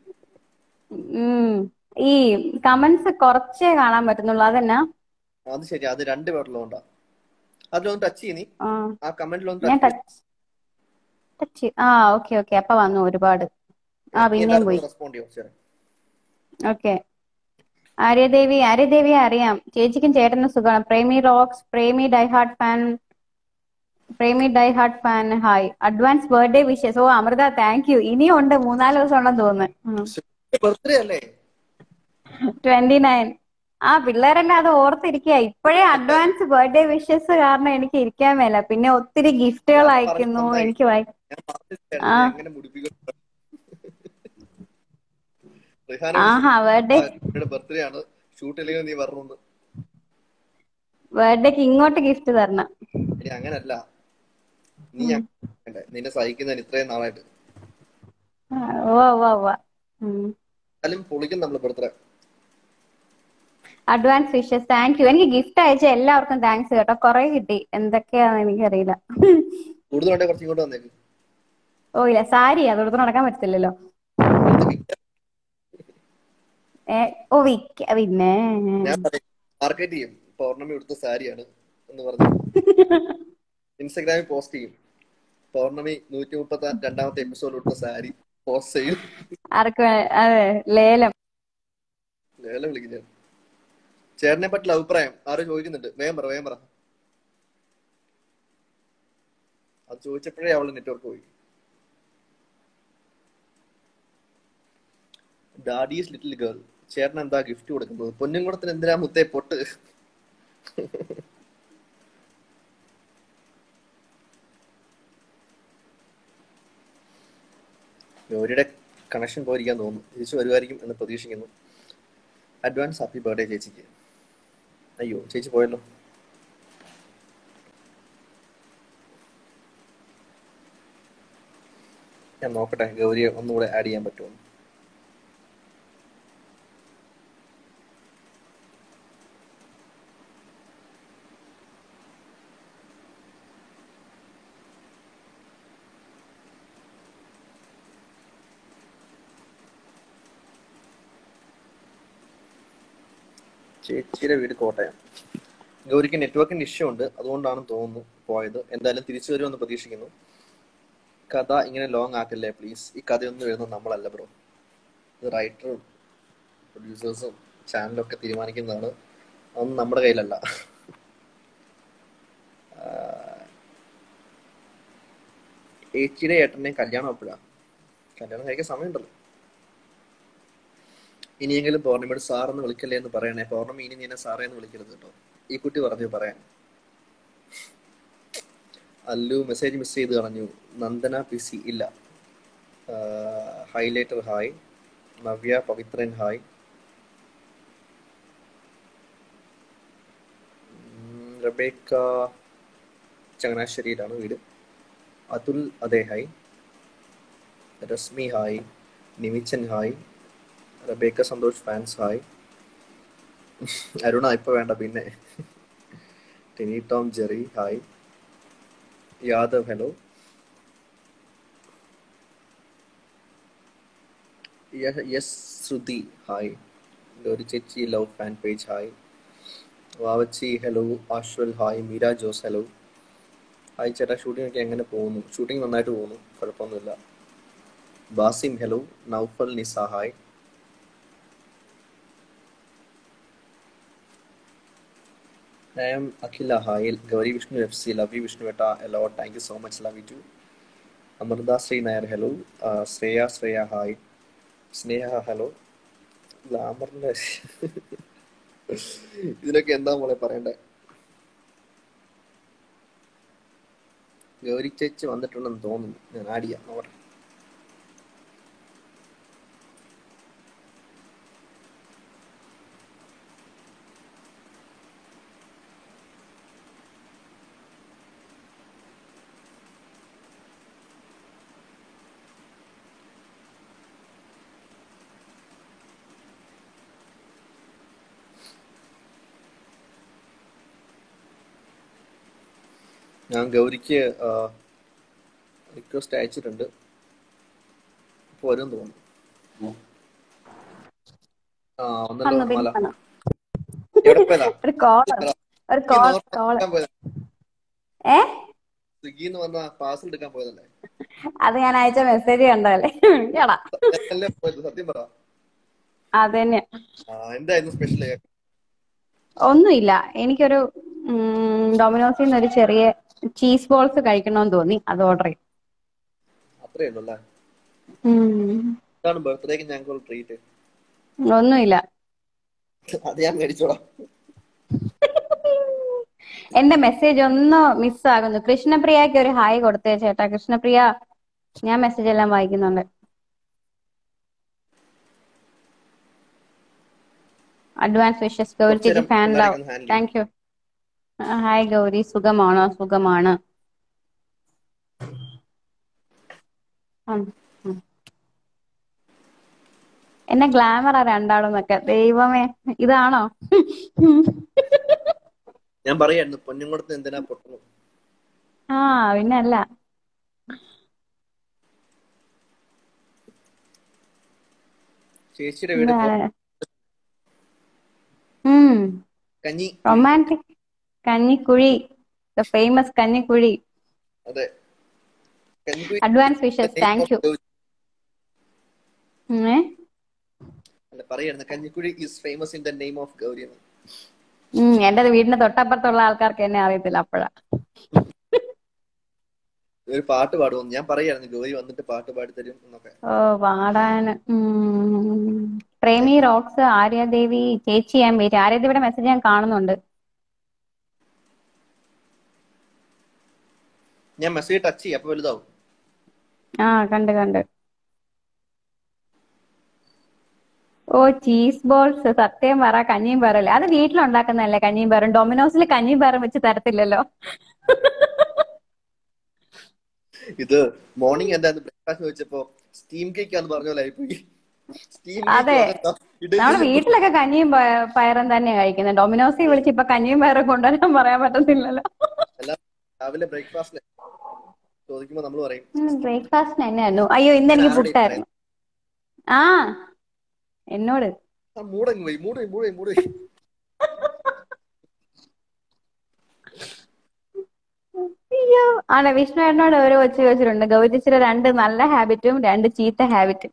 ഈ കമന്റ്സ് കുറച്ചേ കാണാൻ പറ്റുന്നുള്ളൂ. അതെന്നാ? അത് ശരി, അത് രണ്ട് പേരുള്ളതുകൊണ്ടാ. അതിലൊന്ന് ടച്ച് ചെയ്യ് നീ. ആ കമന്റിലൊന്ന് ടച്ച്. ആ ഓക്കെ ഓക്കെ. അപ്പൊ വന്നു ഒരുപാട്. ആ പിന്നെയും പോയി. ഓക്കെ. ആര്യദേവി ആര്യദേവിയെ അറിയാം. ചേച്ചിക്കും ചേട്ടനും സുഖമാണ്. Premi rocks, Premi die hard fan, Premi die hard fan hi. Advance birthday wishes. ഓ അമൃത താങ്ക് യു. ഇനിയും ഉണ്ട്, മൂന്നാല് ദിവസം ഉണ്ടെന്ന് തോന്നുന്നു. Twenty nine. ആ പിള്ളേരെല്ലാം അത് ഓർത്തിരിക്കുക. ഇപ്പോഴേ അഡ്വാൻസ് ബർത്ത്ഡേ വിഷസ് കാരണം എനിക്ക് ഇരിക്കാൻ മേല. പിന്നെ ഒത്തിരി ഗിഫ്റ്റുകൾ അയക്കുന്നു എനിക്ക്. ആഹാ ബർത്ത്ഡേ ബർത്ത്ഡേക്ക് ഇങ്ങോട്ട് ഗിഫ്റ്റ് തരണം. അങ്ങനല്ല, നീ നിന്നെ സഹിക്കുന്നതിന് ഇത്രയും നാളായിട്ട്. ഓ ഓ ഓ പൊളിക്കും നമ്മള് birthday. Advance wishes. Thank you. എനിക്ക് ഗിഫ്റ്റ് അയച്ച എല്ലാവർക്കും താങ്ക്സ് കേട്ടോ. കുറെ കിട്ടി, എന്തൊക്കെയാന്ന് എനിക്കറിയില്ല. കൂടുതലുണ്ടെ കുറച്ച് ഇങ്ങോട്ട് വന്നേക്ക്. ഓ ഇല്ല, സാരി അതോടൊപ്പം നടക്കാൻ പറ്റത്തില്ലല്ലോ. ഏ ഓ വിക്ക പിന്നെ ഞാൻ മാർക്കറ്റ് ചെയ്യും, പൗർണമി എടുത്ത സാരിയാണ് എന്ന് പറഞ്ഞു ഇൻസ്റ്റാഗ്രാമിൽ പോസ്റ്റ് ചെയ്യും. പൗർണമി നൂറ്റി മുപ്പത്തി രണ്ടാമത്തെ എപ്പിസോഡ് എടുത്ത സാരി പോസ്റ്റ് ചെയ്യും. ആർക്ക്? അതെ, ലേലം. ലേലം വിളിക്കും. ചേട്ടനെ പറ്റിയുള്ള അഭിപ്രായം ആരും ചോദിക്കുന്നുണ്ട്. വേഗം പറ വേഗം പറ. അത് ചോദിച്ചപ്പോഴേ അവള് നെറ്റ്വർക്ക് പോയി. Daddy's little girl. ചേട്ടൻ എന്താ ഗിഫ്റ്റ് കൊടുക്കുന്നത്? പൊന്നുംകുടത്തിന് എന്തിനാ മുത്തേ പൊട്ട്? ഗൗരിയുടെ കണക്ഷൻ പോയിരിക്കാൻ തോന്നുന്നു. തിരിച്ചു വരുമായിരിക്കും എന്ന് പ്രതീക്ഷിക്കുന്നു. അഡ്വാൻസ് ഹാപ്പി ബർത്ത്ഡേ ചേച്ചിക്ക്. അയ്യോ, ചേച്ചി പോയല്ലോ. ഞാൻ നോക്കട്ടെ ഗൗരിയെ ഒന്നുകൂടെ ആഡ് ചെയ്യാൻ പറ്റുമോ. ചേച്ചിയുടെ വീട് കോട്ടയം. ഗൗരിക്ക് നെറ്റ്വർക്കിന്റെ ഇഷ്യൂ ഉണ്ട്, അതുകൊണ്ടാണെന്ന് തോന്നുന്നു പോയത്. എന്തായാലും തിരിച്ചു വരുമെന്ന് പ്രതീക്ഷിക്കുന്നു. കഥ ഇങ്ങനെ ലോങ് ആക്കല്ലേ പ്ലീസ്. ഈ കഥയൊന്നും എഴുതുന്നത് നമ്മളല്ല ബ്രോ. ഇത് റൈറ്ററും പ്രൊഡ്യൂസേഴ്സും ചാനലൊക്കെ തീരുമാനിക്കുന്നതാണ്. അതൊന്നും നമ്മുടെ കയ്യിലല്ല. ചേച്ചിയുടെ ഏട്ടനെയും കല്യാണം എപ്പോഴാ? കല്യാണം കഴിക്കാൻ സമയമുണ്ടല്ലോ. ഇനിയെങ്കിലും പൗർണമിയോട് സാറെന്ന് വിളിക്കല്ലേ എന്ന് പറയണേ. പൗർണമി ഇനി നീനെ സാറേ എന്ന് വിളിക്കരുത് കേട്ടോ. ഈ കുട്ടി പറഞ്ഞു പറയാൻ. അല്ലു മെസ്സേജ് മിസ് ചെയ്ത് കളഞ്ഞു. നന്ദന പി സി ഇല്ല. Highlighter hi. Navya Pavithran hi. Rebecca ചങ്ങനാശ്ശേരിയിലാണ് വീട്. അതുൽ അതെ hi. Reshmi hi. Nimichan hi. Rebecca Santhosh fans hi. Aruna ഇപ്പൊ വേണ്ട പിന്നെ. Teny Tom Jerry hi. Yadav hello. Yes Shruthi hi. Gauri ചേച്ചി love fan page hi. Vavachi hello. Ashwal hi. Meera Jose hello. Hi ചേട്ടാ, ഷൂട്ടിംഗ് ഒക്കെ എങ്ങനെ പോകുന്നു? ഷൂട്ടിംഗ് നന്നായിട്ട് പോകുന്നു, കുഴപ്പമൊന്നുമില്ല. Basim hello. Noufal Nisa hi. I am Akhila hi. Gauri Vishnu F C love you വിഷ്ണുവേട്ട hello. Thank you so much, love you too. Amritha Sree Nair hello. Shreya Shreya hi. Sneha hello. ഗ്ലാമറിന്റെ ഇതിനൊക്കെ എന്താ മോളെ പറയണ്ടേ? ഗൗരി ചേച്ചി വന്നിട്ടുണ്ടെന്ന് തോന്നുന്നു. ഞാൻ ആഡ് ചെയ്യാം നോട്ടെ. ഞാൻ ഗൗരിക്ക് റിക്വസ്റ്റ് അയച്ചിട്ടുണ്ട്. ഇപ്പൊ വരും തോന്നുന്നു. ആ വന്നല്ലോ. മല എവിടെ പോയതാ? സ്വിഗ്ഗിന്ന് വന്ന പാർസൽ എടുക്കാൻ പോയതല്ലേ? അത് ഞാൻ അയച്ച മെസ്സേജ് കണ്ടല്ലേ. സത്യം പറ. അതന്നെ. എന്തായിരുന്നു സ്പെഷ്യൽ? ഒന്നുമില്ല, എനിക്കൊരു ഡൊമിനോസിൽ നിന്ന് ഒരു ചെറിയ ചീസ് ബോൾസ് കഴിക്കണമെന്ന് തോന്നി, അത് ഓർഡർ ചെയ്തു. അത്രേ ഉള്ളൂ അല്ലേ? ബർത്ത്ഡേക്ക് ഞങ്ങൾക്ക് ട്രീറ്റ് ഒന്നുമില്ല. അത് ഞാൻ മേടിച്ചോളാം. എന്റെ മെസ്സേജ് ഒന്ന് മിസ് ആകുന്നു. കൃഷ്ണപ്രിയക്ക് ഒരു ഹായ് കൊടുത്തേ ചേട്ടാ. കൃഷ്ണപ്രിയ, ഞാൻ മെസ്സേജ് എല്ലാം വായിക്കുന്നുണ്ട്. Advance wishes. ഗൗരി ചേച്ചി fan love. Thank you. Hi Gauri, സുഖമാണോ? സുഖമാണ്. എന്നെ ഗ്ലാമറാ രണ്ടാളെന്നൊക്കെ. ദൈവമേ, ഇതാണോ? ഞാൻ പറയായിരുന്നു പൊന്നുംകുടത്ത് എന്തിനാ പൊട്ടണം. ആ പിന്നല്ല. ചേച്ചിയുടെ വീട് കഞ്ഞി romantic Kanjikuzhi, the famous Kanjikuzhi. അതെ, അഡ്വാൻസ് വിഷസ്, താങ്ക് യു. അല്ല പറയായിരുന്നു Kanjikuzhi is famous in the name of Gauri. എന്റെ വീടിന്റെ തൊട്ടപ്പുറത്തുള്ള ആൾക്കാർക്ക് എന്നെ അറിയത്തില്ല അപ്പോഴാ. ഒരു പാട്ട് പാടുമെന്ന് ഞാൻ പറയായിരുന്നു, ഗൗരി വന്നിട്ട് പാട്ട് പാടി തരും എന്നൊക്കെ. ഓ പാടാന്. പ്രേമി റോക്സ്, ആര്യദേവി ചേച്ചി, ഞാൻ വെയിറ്റ്. ആര്യദേവിയുടെ മെസ്സേജ് ഞാൻ കാണുന്നുണ്ട്. ഞാൻ മെസ്സേജ് ടച്ച് ചെയ്യും, അപ്പൊ വലുതാവും. ആ കണ്ട് കണ്ട്. ഓ ചീസ് ബോൾസ്, സത്യം പറ കഞ്ഞിയും പയറല്ലേ? അത് വീട്ടിലുണ്ടാക്കുന്നതല്ലേ കഞ്ഞിയും പയറും? ഡൊമിനോസിൽ കഞ്ഞിയും പയറും വെച്ച് തരത്തില്ലല്ലോ. ഇത് മോർണിംഗ് എന്തായിരുന്നു ബ്രേക്ക്ഫാസ്റ്റ് വെച്ചപ്പോ സ്റ്റീം കേക്ക് ആന്ന് പറഞ്ഞ പോലെ ആയിപ്പോയി. അതെ, നമ്മള് വീട്ടിലൊക്കെ കഞ്ഞിയും പയറും തന്നെ കഴിക്കുന്നത്. ഡൊമിനോസിൽ വിളിച്ച് ഇപ്പൊ കഞ്ഞിയും പയറും കൊണ്ടുവരാൻ പറയാൻ പറ്റത്തില്ലല്ലോ. രാവിലെ ബ്രേക്ക്ഫാസ്റ്റ് ചോദിക്കുമ്പോ നമ്മൾ പറയും ബ്രേക്ക്ഫാസ്റ്റിന് തന്നെയായിരുന്നു. അയ്യോ ഇന്ന് എനിക്ക് പുട്ടായിരുന്നു. ആ എന്നോട് മൂടങ്ങ് പോയി മൂട് മൂട് മൂട്. അയ്യോ ആണ്. വിഷ്ണു ഏട്ടനോട് ഓരോ വെച്ച് ചോദിച്ചിട്ടുണ്ട്, ഗൗരിച്ചിയുടെ രണ്ട് നല്ല ഹാബിറ്റും രണ്ട് ചീത്ത ഹാബിറ്റും.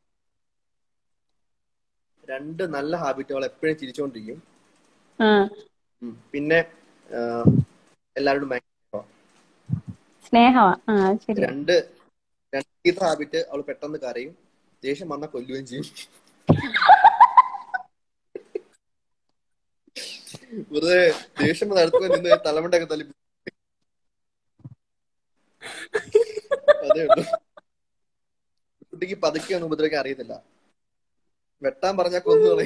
രണ്ട് നല്ല ഹാബിറ്റുകൾ എപ്പോഴും ചിരിച്ചോണ്ടിരിക്കും, പിന്നെ എല്ലാവരോടും സ്നേഹമാ. രണ്ട് രണ്ട് ചീത്ത ഹാബിറ്റ്, അവൾ പെട്ടെന്ന് കരയും, ദേഷ്യം വന്നാൽ കൊല്ലുകയും ചെയ്യും. വെറുതെ ദേഷ്യം അടുത്ത് നിന്ന് തലമുണ്ടൊക്കെ തല്ലി. അതേ ഉള്ളൂ. കുട്ടിക്ക് പതുക്കെ ഒന്നും ഉപദ്രവിക്കാൻ അറിയത്തില്ല, വെട്ടാൻ പറഞ്ഞാൽ കൊന്നുകളെ.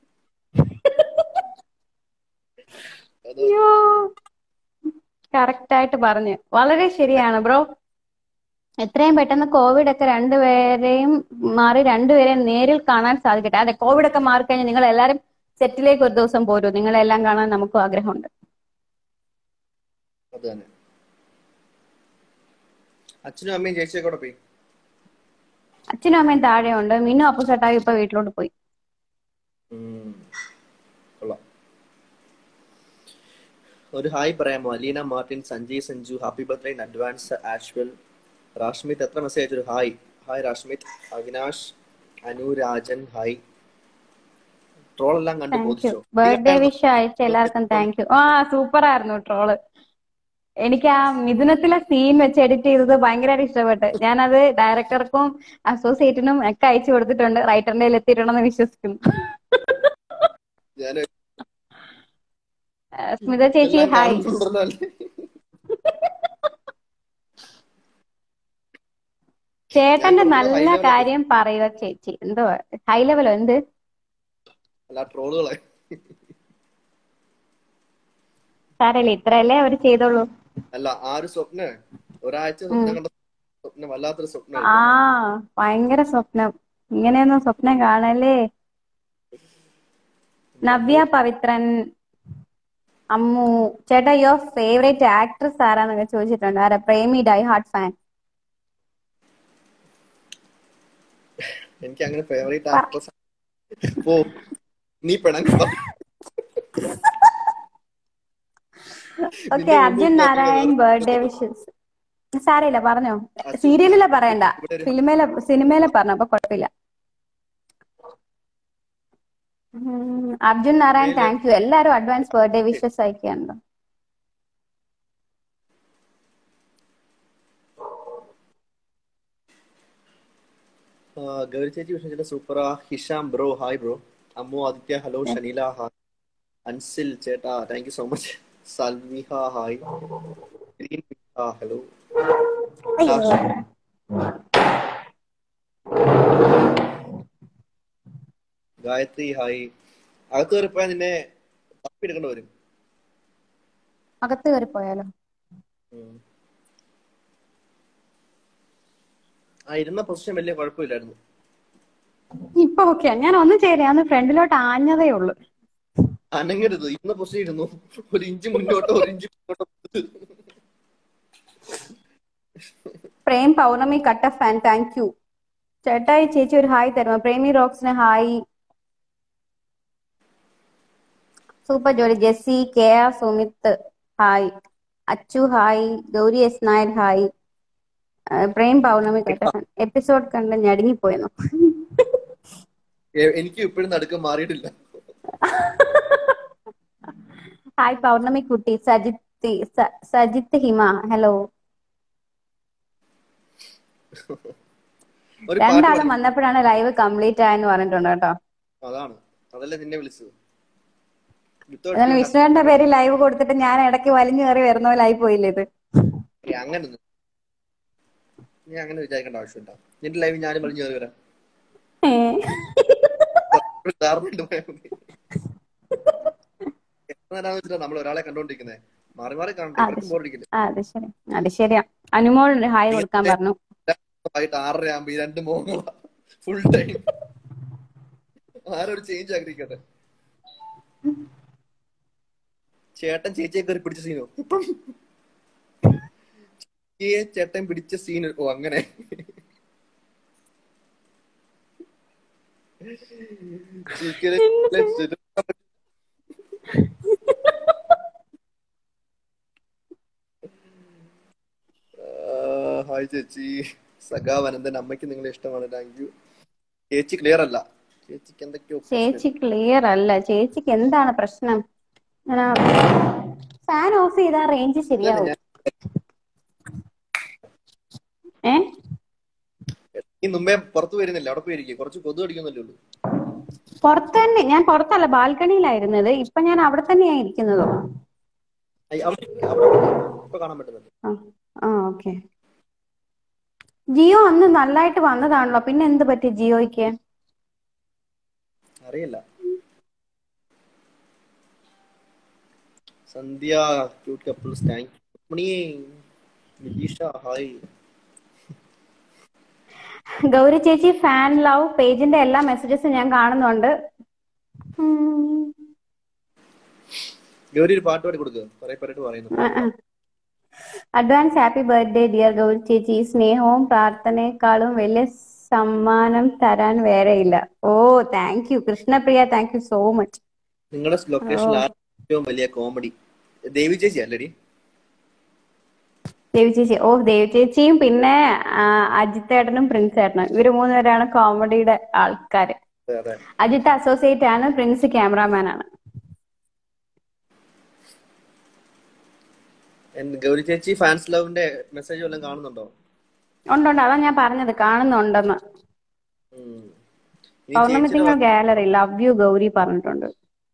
കറക്റ്റ് ആയിട്ട് പറഞ്ഞു, വളരെ ശരിയാണ് ബ്രോ. എത്രയും പെട്ടെന്ന് കോവിഡ് ഒക്കെ രണ്ടുപേരെയും മാറി രണ്ടുപേരെയും നേരിൽ കാണാൻ സാധിക്കട്ടെ. അതെ, കോവിഡ് ഒക്കെ മാറിക്കഴിഞ്ഞാൽ നിങ്ങൾ എല്ലാരും സെറ്റിലേക്ക് ഒരു ദിവസം പോരൂ, നിങ്ങളെല്ലാം കാണാൻ നമുക്കും ആഗ്രഹമുണ്ട്. അച്ഛനും അമ്മയും ചേച്ചിയൊക്കെ കൂടെ പോയി. അച്ഛനും അമ്മയും താഴെയുണ്ട്. മിന്നു അപ്പുസെട്ടായി ഇപ്പൊ വീട്ടിലോട്ട് പോയി. ഒരു ഹായ് പറയാമോ? Aleena Martin, Sanjay Sanju, happy birthday in advance. Ashwal Rashmith എത്ര മെസ്സേജ് അയച്ചു? Hi hi Rashmith. Avinash, Anurajan hi. Troll എല്ലാം കണ്ടു ബോധിച്ചോ? ബർത്ത്ഡേ വിഷ് അയച്ച എല്ലാവർക്കും താങ്ക് യു. ആ സൂപ്പർ ആയിരുന്നു ട്രോള്. എനിക്ക് ആ മിഥുനത്തിലെ സീൻ വെച്ച് എഡിറ്റ് ചെയ്തത് ഭയങ്കരമായിട്ട് ഇഷ്ടപ്പെട്ട്. ഞാനത് ഡയറക്ടർക്കും അസോസിയേറ്റിനും ഒക്കെ അയച്ചു കൊടുത്തിട്ടുണ്ട്. റൈറ്ററിന്റെ കയ്യിൽ എത്തിയിട്ടുണ്ടെന്ന് വിശ്വസിക്കുന്നു. സ്മിത ചേച്ചി ഹായ്. ചേട്ടന്റെ നല്ല കാര്യം പറയുക ചേച്ചി. എന്തോ ഹൈ ലെവലോ എന്ത്? സാരല്ലേ, ഇത്രയല്ലേ അവര് ചെയ്തോളൂ. അല്ല ആ ഒരു സ്വപ്നം ഒരാഴ്ച സ്വപ്നം കണ്ട സ്വപ്നം വല്ലാത്തൊരു സ്വപ്നം. ആ ഭയങ്കര സ്വപ്നം. ഇങ്ങനെയൊന്നും സ്വപ്നം കാണല്ലേ. നവ്യ പവിത്രൻ, അമ്മു ചേട്ടാ യുവർ ഫേവറേറ്റ് ആക്ട്രസ് ആരാന്നൊക്കെ ചോദിച്ചിട്ടുണ്ട്. ആരാ? Premi die hard fan. എനിക്ക് അങ്ങനെ ഫേവറേറ്റ് ആക്ട്രസ് ഓ നീ പിണങ്ങുമ്പോ. Okay, Arjun Narayan birthday wishes. സാരയില്ല പറഞ്ഞോ. സീരിയലിലെ പറയണ്ട, ഫിലിമേലെ സിനിമയിലെ പറഞ്ഞു, അപ്പൊ കുഴപ്പമില്ല. Arjun Narayan thank you. എല്ലാരും അഡ്വാൻസ് ബർത്ത്ഡേ വിഷസ് അയക്കുകയാണല്ലോ. ഗൗരി ചേച്ചി വിഷയം സൂപ്പറാ. Hisham bro hi bro. Ammu Aditya hello. Shaneela hi. Ansil ചേട്ടാ thank you so much. Salviha hi. Hello. Gayathri hi. അകത്ത് കയറിപ്പോയാൽ നിന്നെ തപ്പിയെടുക്കേണ്ടി വരും. അകത്ത് കയറിപ്പോയാലോ? ആ ഇരുന്ന പൊസിഷൻ വലിയ കുഴപ്പമില്ലായിരുന്നു. ഇപ്പൊ ഓക്കെ. ഞാൻ ഒന്നും ചെയ്യില്ല, ഞാൻ ഫ്രണ്ടിലോട്ട് ആഞ്ഞതേ ഉള്ളു. അനങ്ങരുത്, ഇന്ന് പൊസിഷൻ ഇരുന്നു, ഒരു ഇഞ്ച് മുന്നോട്ടോ ഒരു ഇഞ്ച് മുന്നോട്ടോ. പ്രേം പൗർണമി കട്ട ഫാൻ, താങ്ക് യു. ചേട്ടായി ചേച്ചി ഒരു ഹായ് തരുമോ? പ്രേമി റോക്സിന് ഹായ്. സൂപ്പർ ജോലി. Jessy K R Sumith hi. Achu hi. Gauri S Nair hi. Prem Pournami കട്ട ഫാൻ. എപ്പിസോഡ് കണ്ട് ഞടുങ്ങിപ്പോയെന്നു. എനിക്ക് ഇപ്പോഴും നടുക്കം മാറിയിട്ടില്ല. ഹായ് പൗർണമി കുട്ടി. സജിത്ത് സജിത്ത് ഹിമ ഹലോ. രണ്ടാളും വന്നപ്പോഴാണ് ലൈവ് കംപ്ലീറ്റ് ആയെന്ന് പറഞ്ഞിട്ടുണ്ട് കേട്ടോ. അതാണ്, അതല്ലേ നിന്നെ വിളിച്ചത്. എന്നാലും വിഷ്ണുവിന്റെ പേര് ലൈവ് കൊടുത്തിട്ട് ഞാൻ ഇടയ്ക്ക് വലിഞ്ഞു കയറി വരുന്ന പോലെ ആയി പോയില്ലേ ഇത്. അങ്ങനെ നീ അങ്ങനെ വിചാരിക്കേണ്ട ആവശ്യമില്ല. നിന്റെ ലൈവ് ഞാനും വലിഞ്ഞു കയറി വരാം. നമ്മൾ ഒരാളെ കണ്ടോണ്ടിരിക്കുന്നേ, മാറി മാറി കാണണ്ടേ. അത് ശരിയാ. അനുമോൾ ഹായ് കൊടുക്കാൻ പറഞ്ഞു. ആറര ആകുമ്പോ ഈ രണ്ട് മോഹങ്ങളാ ഫുൾ ടൈം. ആരൊരു ചേഞ്ച് ആഗ്രഹിക്കട്ടെ. ചേട്ടൻ ചേച്ചിയെ കയറി പിടിച്ച സീനോ? ചേട്ടൻ പിടിച്ച സീൻ. ഓ അങ്ങനെ. ഹായ് ചേച്ചി. സഖാവ് അനന്തൻ, അമ്മയ്ക്ക് നിങ്ങളെ ഇഷ്ടമാണ്, താങ്ക് യു. ചേച്ചി ക്ലിയർ അല്ല. ചേച്ചിക്ക് എന്തൊക്കെയോ ചേച്ചി ക്ലിയർ അല്ല. ചേച്ചിക്ക് എന്താണ് പ്രശ്നം? ഫാൻ ഓഫ് ചെയ്താ റേഞ്ച് ശരിയാവും. ഏ ഈ മുമ്പേ പുറത്തു വരുന്നില്ല, അവിടെ പോയിരിക്കും, കുറച്ച് കൊതു അടിക്കുന്നല്ലേ ഉള്ളൂ. പുറത്ത് തന്നെ. ഞാൻ പുറത്തല്ല, ബാൽക്കണിയിലായിരുന്നത്. ഇപ്പൊ ഞാൻ അവിടെ തന്നെയാ ഇരിക്കുന്നത്. കാണാൻ പറ്റുന്നുണ്ട്. ആ ഓക്കെ. ജിയോ അന്ന് നന്നായിട്ട് വന്നതാണല്ലോ, പിന്നെ എന്ത് പറ്റി ജിയോയ്ക്ക്? അറിയില്ല. Sandhya cute couples, thank you. Hi. Gauri ചേച്ചി ഫാൻ ലവ് പേജിന്റെ എല്ലാ മെസ്സേജസും ഞാൻ കാണുന്നുണ്ട്. ഗൗരി ഒരു പാട്ട് പാടി കൊടുക്കുക. കുറെ പേരായിട്ട് പറയുന്നു. Advance happy birthday dear Gauri ചേച്ചി. സ്നേഹവും പ്രാർത്ഥനയെക്കാളും വലിയ സമ്മാനം തരാൻ വേറെയില്ല. ഓ thank you Krishnapriya, thank you so much. നിങ്ങളുടെ ലൊക്കേഷനിൽ ഏറ്റവും വലിയ കോമഡി ദേവി ചേച്ചി അല്ലടി? ദേവി ചേച്ചി. ഓ ദേവി ചേച്ചിയും പിന്നെ അജിത്ത് ഏട്ടനും പ്രിൻസ് ഏട്ടനും, ഇവര് മൂന്നുപേരാണ് കോമഡിയുടെ ആൾക്കാര്. അജിത്ത് അസോസിയേറ്റ് ആണ്, പ്രിൻസ് ക്യാമറാമാൻ ആണ്. ഗൗരി ചേച്ചി ഫാൻസ് ലവിന്റെ മെസ്സേജ് വല്ലതും കാണുന്നുണ്ടോ? ഉണ്ടുണ്ട്, അതാ ഞാൻ പറഞ്ഞത് കാണുന്നുണ്ടെന്ന്. പൗർണമി തിങ്കൾ ഗാലറി ലവ് യു ഗൗരി പറഞ്ഞിട്ടുണ്ട്.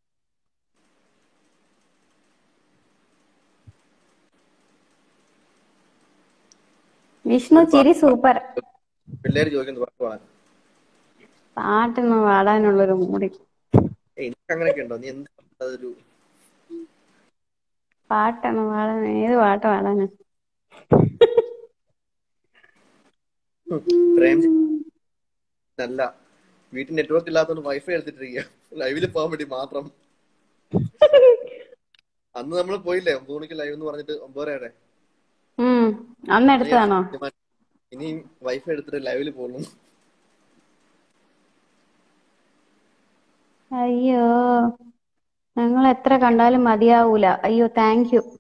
വിഷ്ണു ചിരി സൂപ്പർ. പിള്ളേര് ചോദിക്കുന്നു പാട്ട് പാടാൻ. പാട്ടൊന്ന് പാടാനുള്ളൊരു മൂടി എനിക്ക് അങ്ങനെയൊക്കെ ഉണ്ടോ? നീ എന്തൊരു പാട്ടാണ് പാടാൻ? ഏത് പാട്ട് പാടാന്? അല്ല, വീട്ടിൽ നെറ്റ്വർക്ക് ഇല്ലാത്തതുകൊണ്ട് വൈഫൈ എടുത്തിട്ടിരിക്കുക, ലൈവില് പോകാൻ വേണ്ടി മാത്രം. അന്ന് നമ്മൾ പോയില്ലേ ഒമ്പത് മണിക്ക് ലൈവ് എന്ന് പറഞ്ഞിട്ട്, ഒമ്പതരയുടെ അന്ന് എടുത്തതാണോ? ഇനി വൈഫൈ എടുത്തിട്ട് ലൈവില് പോകുന്നു. അയ്യോ, ഞങ്ങൾ എത്ര കണ്ടാലും മതിയാവൂല. അയ്യോ താങ്ക് യു.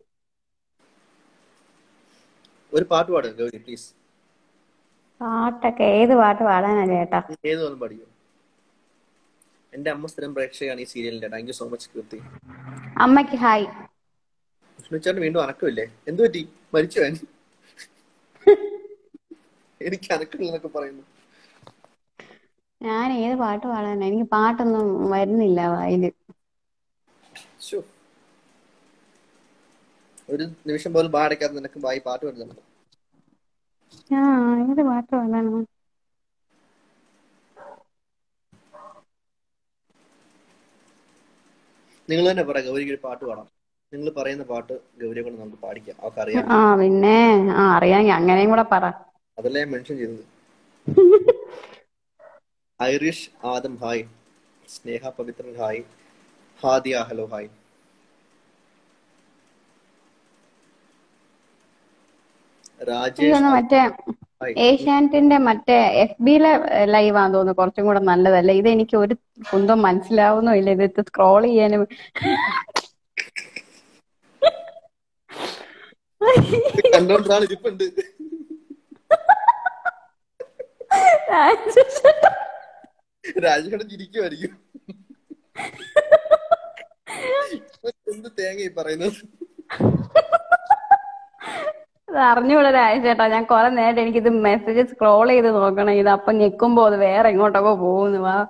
ഒരു പാട്ട് പാട് ഗൗരി പ്ലീസ്. പാട്ടൊക്കെ ഏത് പാട്ട് പാടാനാ ചേട്ടാ? ഏത് വന്ന് പാടിയോ? എന്റെ അമ്മ സ്ഥിരം പ്രേക്ഷകയാണ് ഈ സീരിയലിന്റെ. Thank you so much Keerthi. അമ്മയ്ക്ക് ഹായ്. വിഷ്ണുചേട്ടൻ വീണ്ടും അനക്കമില്ലേ? എന്തു പറ്റി? മരിച്ചു? എനിക്ക് അനക്കമില്ലെന്നൊക്കെ പറയുന്നു. ഞാൻ ഏത് പാട്ട് പാടാനാ? എനിക്ക് പാട്ടൊന്നും വരുന്നില്ല വായില്. ഒരു നിമിഷം പോലും പാടക്കാതെ നിനക്ക് വായി പാട്ട് വരുന്നുണ്ടോ? ആ ഏത് പാട്ട് പാടാനാ? നിങ്ങൾ തന്നെ പറ ഗൗരിക്ക് ഒരു പാട്ട് പാടാം. നിങ്ങൾ പറയുന്ന പാട്ട് ഗൗരിയെ കൊണ്ട് നമുക്ക് പാടിക്കാം. അവർക്ക് അറിയാം. ആ പിന്നെ ആ അറിയാം, അങ്ങനെയും കൂടെ പറ. അതല്ലേ മെൻഷൻ ചെയ്തത്. Irish Adam hi. Sneha Pavithran hi. Hadiya hello hi. Rajesh എനിക്കൊന്ന് മറ്റേ ഹായ്. ഏഷ്യാനെറ്റിന്റെ മറ്റേ എഫ് ബിയിലെ ലൈവ് ആണെന്ന് തോന്നുന്നു കുറച്ചും കൂടെ നല്ലതല്ലേ. ഇത് എനിക്ക് ഒരു കുന്തം മനസ്സിലാവുന്നോ ഇല്ല. ഇത് സ്ക്രോൾ ചെയ്യാനും കണ്ടോണ്ടാണ് ഇരിപ്പുണ്ട്. രാജേഷ് ചിരിക്കുമായിരിക്കും. എന്ത് തേങ്ങ ഈ പറയുന്നത്? അറിഞ്ഞൂടെ രാജേട്ടാ, ഞാൻ കുറെ നേരം എനിക്കിത് മെസ്സേജ് സ്ക്രോൾ ചെയ്ത് നോക്കണം. ഇത് അപ്പൊ ഞെക്കുമ്പോ അത് വേറെ എങ്ങോട്ടൊക്കെ പോകുന്നു. വാ,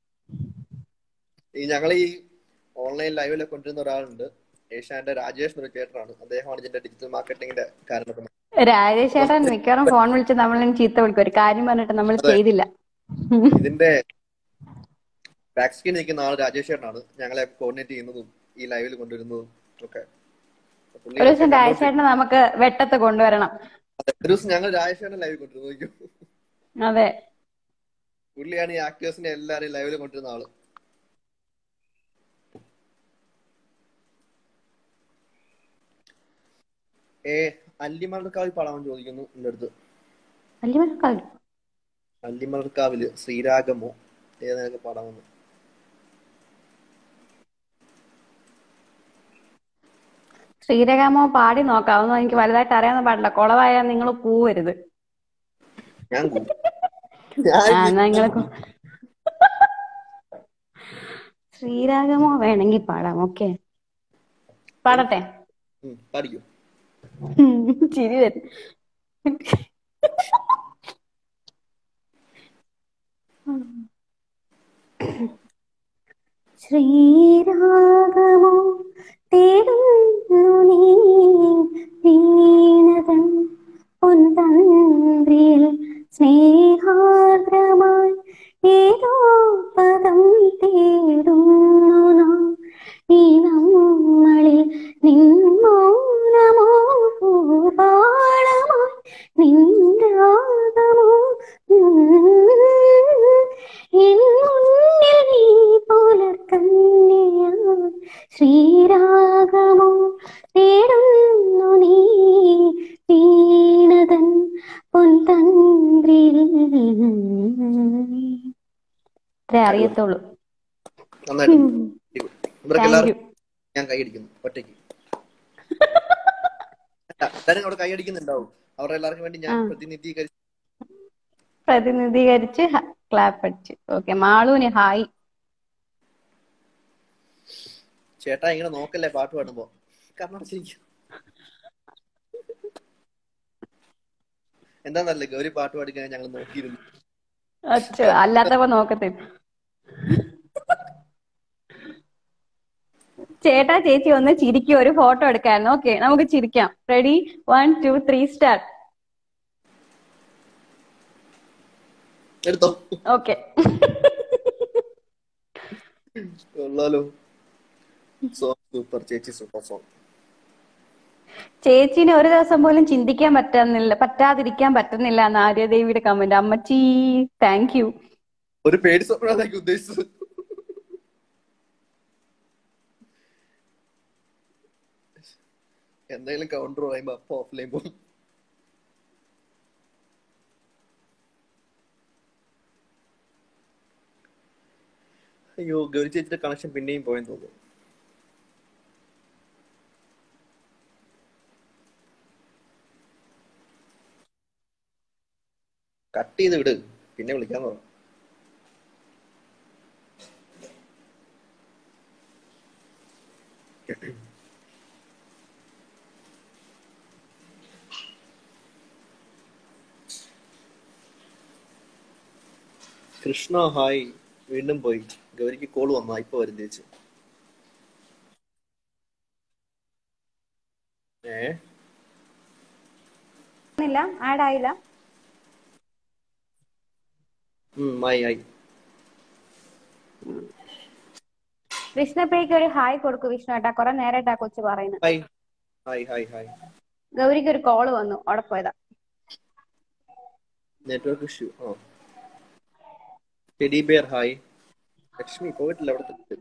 ഈ ഞങ്ങൾ ഈ ഓൺലൈൻ ലൈവിലൊക്കെ കൊണ്ടിരുന്ന ഒരാളുണ്ട്, ഏഷ്യാന്റെ രാജേഷ് എന്നൊരു ചേട്ടനാണ്. അദ്ദേഹമാണ് ഇതിന്റെ ഡിജിറ്റൽ മാർക്കറ്റിംഗിന്റെ കാരണം. രാജേഷ് ചേട്ടൻ മിക്കവാറും ഫോൺ വിളിച്ച് നമ്മളെ ചീത്ത വിളിക്കും. ഒരു കാര്യം പറഞ്ഞിട്ട് നമ്മൾ ചെയ്തില്ല. ഇതിന്റെ ബാക്ക് സ്ക്രീൻ നിൽക്കുന്ന ആൾ രാജേഷ് ചേട്ടനാണ്. ഞങ്ങളെ കോർഡിനേറ്റ് ചെയ്യുന്നതും ഈ ലൈവിൽ കൊണ്ടുവരുന്നതും ഒക്കെ. ഒരു ദിവസം രാജേഷ് ചേട്ടനെ നമുക്ക് വെട്ടത്ത് കൊണ്ടുവരണം. ഒരു ദിവസം ഞങ്ങൾ രാജേഷ് ചേട്ടനെ ലൈവിൽ കൊണ്ടുവരുന്നു. അതെ, പുള്ളിയാണ് ഈ ആക്ടേഴ്സിനെ എല്ലാരെയും ലൈവിൽ കൊണ്ടുവരുന്ന ആള്. ഏ അല്ലിമലർക്കാവിൽ പാടാമെന്ന് ചോദിക്കുന്നു എന്റെ അടുത്ത്. അല്ലിമലർക്കാവില് ശ്രീരാഗമോ ഏതൊക്കെ പാടാമെന്ന്. ശ്രീരാഗമോ പാടി നോക്കാം. അതൊന്നും എനിക്ക് വലുതായിട്ട് അറിയാവുന്ന പാടില്ല. കുളവായാൽ നിങ്ങൾ പോവരുത്. ഞാൻ നിങ്ങൾ ശ്രീരാഗമോ വേണമെങ്കിൽ പാടാം. ഓക്കെ, പാടട്ടെ? പാടിക്കോ. ചിരി വരും. ശ്രീരാഗമോ തേടുന്നു നീ വീണതൻ പൊൻതന്ത്രിയിൽ സ്നേഹാർദ്രമായി ഏതോ പദം തേടുന്നു നാം. ഈ നമ്മളിൽ നിന്നോണമോ പൂർവാളമായി നിൻരാഗമോ എന്നുന്നിൽ നീ പുലർക്കന്യയാ. ശ്രീരാഗമോ തേടുന്നു നീ വീണതൻ പൊൻതന്ത്രിയിൽ. ഇത്രേ അറിയത്തുള്ളൂ. ഞാൻ കൈയടിക്കുന്നു ഒറ്റയ്ക്ക്. എല്ലാരും അവിടെ കൈയടിക്കുന്നുണ്ടാവും. അവരുടെ എല്ലാവർക്കും വേണ്ടി ഞാൻ പ്രതിനിധീകരിച്ചു പ്രതിനിധീകരിച്ച് ക്ലാപ്പ് അടിച്ചു. ഓക്കെ, മാളൂന് ഹായ്. ചേട്ടാ ഇങ്ങനെ നോക്കല്ലേ പാട്ട് പാടുമ്പോ. എന്താന്നല്ലേ ഗൗരി പാട്ട് പാടിക്കാൻ ഞങ്ങൾ നോക്കിയിരുന്നു. അല്ലാത്തപ്പോ നോക്കത്തില്ല. ചേട്ടാ ചേച്ചി ഒന്ന് ചിരിക്കും, ഒരു ഫോട്ടോ എടുക്കായിരുന്നു. ഓക്കെ, നമുക്ക് ചിരിക്കാം. Ready, one two three start. എടുത്തോ. ഓക്കെ, സൂപ്പർ ചേച്ചി, സൂപ്പർ സോങ്. ചേച്ചിനെ ഒരു ദിവസം പോലും ചിന്തിക്കാൻ പറ്റുന്നില്ല, പറ്റാതിരിക്കാൻ പറ്റുന്നില്ല എന്ന് ആര്യദേവിയുടെ കമന്റ്. അമ്മച്ചി താങ്ക് യു. ഒരു പേടി സ്വപ്നം ഉദ്ദേശിച്ചത്. എന്തെങ്കിലും കൗണ്ടർ പറയുമ്പോ അപ്പൊ ഓഫ്ലൈൻ പോകും. അയ്യോ, ഗൗരി ചേച്ചിയുടെ കണക്ഷൻ പിന്നെയും പോയെന്ന് തോന്നുന്നു. കട്ട് ചെയ്ത് വിട്, പിന്നെ വിളിക്കാൻ പറഞ്ഞു. കൃഷ്ണ ഹായ്. വീണ്ടും പോയി. ഗൗരിക്ക് കോൾ വന്നാ ഇപ്പൊ വരും ചേച്ചി. ഏ ആഡ് ആയില്ല. കൃഷ്ണപ്രിയക്ക് ഒരു ഹായ് കൊടുക്കൂ വിഷ്ണു ഏട്ടാ. കൊറേ നേരമായിട്ടാ കൊച്ചു പറയുന്നത്. ഗൗരിക്ക് ഒരു കോള് വന്നു, അവിടെ പോയതാ. Network issue. Teddy bear hi. Lakshmi പോയിട്ടില്ല, അവിടെ തന്നെ.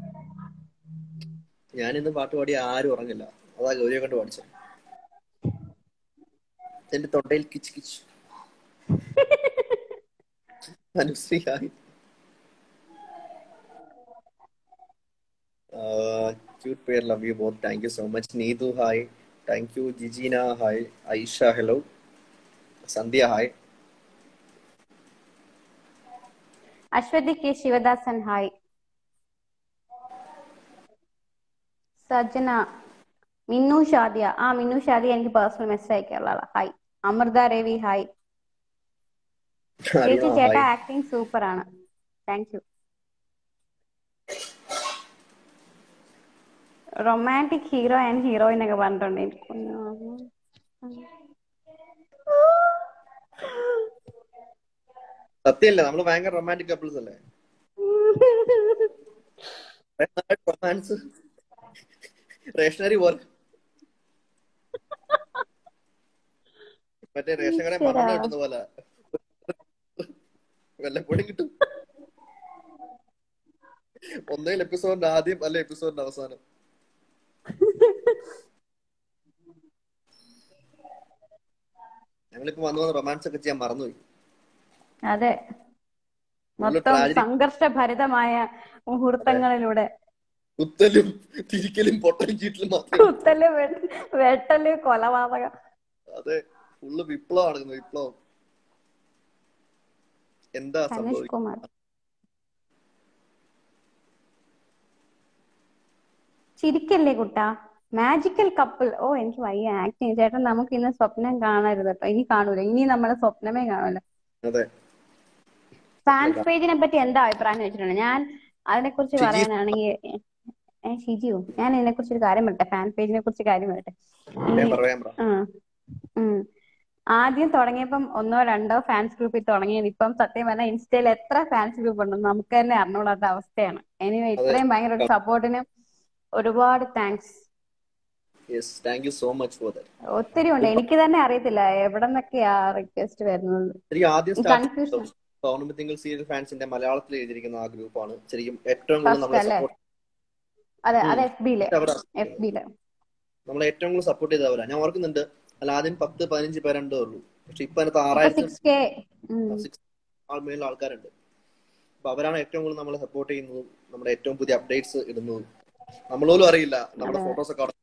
ഞാനിന്ന് പാട്ട് പാടി ആരും ഉറങ്ങില്ല, അതാ ഗൗരിയെ കൊണ്ട് പാടിച്ചത്. എന്റെ തൊണ്ടയിൽ കിച്ച് കിച്ച്. Anusree hi. Cute pair, love you both, thank you so much. Neethu hi, thank you. Jijeena hi. Aisha hello. Sandhya hi. Aswathy K Sivadasan hi. Sajana. Minnu Shadiya. ആ മിന്നു ഷാദിയ എനിക്ക് പേഴ്സണൽ മെസ്സേജ് അയക്കാനുള്ള ആളാ. ഹായ്. അമൃത രവി ഹായ്. ചേച്ചി ചേട്ടാ ആക്ടിങ് സൂപ്പർ ആണ്, thank you. Romantic hero and heroine ഒക്കെ പറഞ്ഞിട്ടുണ്ട് എനിക്ക്. സത്യല്ലേ, നമ്മള് ഭയങ്കര റൊമാൻറ്റിക് കപ്പിൾസ് അല്ലേ? റൊമാൻസ് റേഷനറി വർക്ക്. മറ്റേ റേഷൻ കട മണ്ണെണ്ണ കിട്ടുന്ന പോലെ വല്ലപ്പോഴും കിട്ടും. ഒന്നേൽ എപ്പിസോഡിന്റെ ആദ്യം അല്ല എപ്പിസോഡിന്റെ അവസാനം. ഞങ്ങളിപ്പോ വന്നു വന്ന് റൊമാൻസ് ഒക്കെ ചെയ്യാൻ മറന്നുപോയി. അതെ, മൊത്തം സംഘർഷഭരിതമായ മുഹൂർത്തങ്ങളിലൂടെ കുത്തലും തിരിക്കലും പൊട്ടലും ചീറ്റലും മാത്രം. കുത്തല് വെട്ടല് കൊലപാതകം. അതെ, ഫുള്ള് വിപ്ലവം നടക്കുന്നു, വിപ്ലവം. എന്താ കുമാർ ചിരിക്കല്ലേ കുട്ടാ. Magical couple. ഓ എനിക്ക് വയ്യ ആക്ടിങ്. ചേട്ടൻ നമുക്ക് ഇന്ന് സ്വപ്നം കാണരുത് കേട്ടോ. ഇനി കാണൂല, ഇനി നമ്മളെ സ്വപ്നമേ കാണൂല. ഫാൻസ് പേജിനെ പറ്റി എന്താ അഭിപ്രായം വെച്ചിട്ടുണ്ട്? ഞാൻ അതിനെ കുറിച്ച് പറയാനാണെങ്കിൽ ഷിജിയോ, ഞാൻ ഇതിനെ കുറിച്ച് ഒരു കാര്യം പറയട്ടെ. ഫാൻ പേജിനെ കുറിച്ച് കാര്യം പറയട്ടെ. ആദ്യം തുടങ്ങിയപ്പം ഒന്നോ രണ്ടോ ഫാൻസ് ഗ്രൂപ്പിൽ തുടങ്ങിയത് ഇപ്പം സത്യം പറഞ്ഞാൽ ഇൻസ്റ്റയിൽ എത്ര ഫാൻസ് ഗ്രൂപ്പ് ഉണ്ടെന്ന് നമുക്ക് തന്നെ അറിഞ്ഞൂടാത്ത അവസ്ഥയാണ്. എനിവേ ഇത്രയും ഭയങ്കര ഒരു സപ്പോർട്ടിന് ഒരുപാട് താങ്ക്സ്. ഒത്തിരി ഉണ്ട്, എനിക്ക് തന്നെ അറിയത്തില്ല എവിടെ നിന്നൊക്കെയാ റിക്വസ്റ്റ് വരുന്നത്. കൺഫ്യൂഷൻ. സീരിയൽ ഫാൻസിന്റെ മലയാളത്തിൽ എഴുതിയിരിക്കുന്ന ആ ഗ്രൂപ്പാണ് ശരിക്കും ഏറ്റവും കൂടുതൽ നമ്മളെ സപ്പോർട്ട്. അതെ, അത് എഫ് ബിയിലെ എഫ് ബിയിലെ നമ്മളെ ഏറ്റവും കൂടുതൽ സപ്പോർട്ട് ചെയ്തവരാ. ഞാൻ ഓർക്കുന്നുണ്ട്, അല്ല ആദ്യം പത്ത് പതിനഞ്ച് പേരുണ്ടേ ഉള്ളൂ, പക്ഷെ ഇപ്പൊ അതിനകത്ത് ആറായിരത്തി മേളിൽ ആൾക്കാരുണ്ട്. അപ്പൊ അവരാണ് ഏറ്റവും കൂടുതൽ നമ്മളെ സപ്പോർട്ട് ചെയ്യുന്നതും നമ്മുടെ ഏറ്റവും പുതിയ അപ്ഡേറ്റ്സ് ഇടുന്നതും. നമ്മളോലും അറിയില്ല നമ്മുടെ ഫോട്ടോസ് ഒക്കെ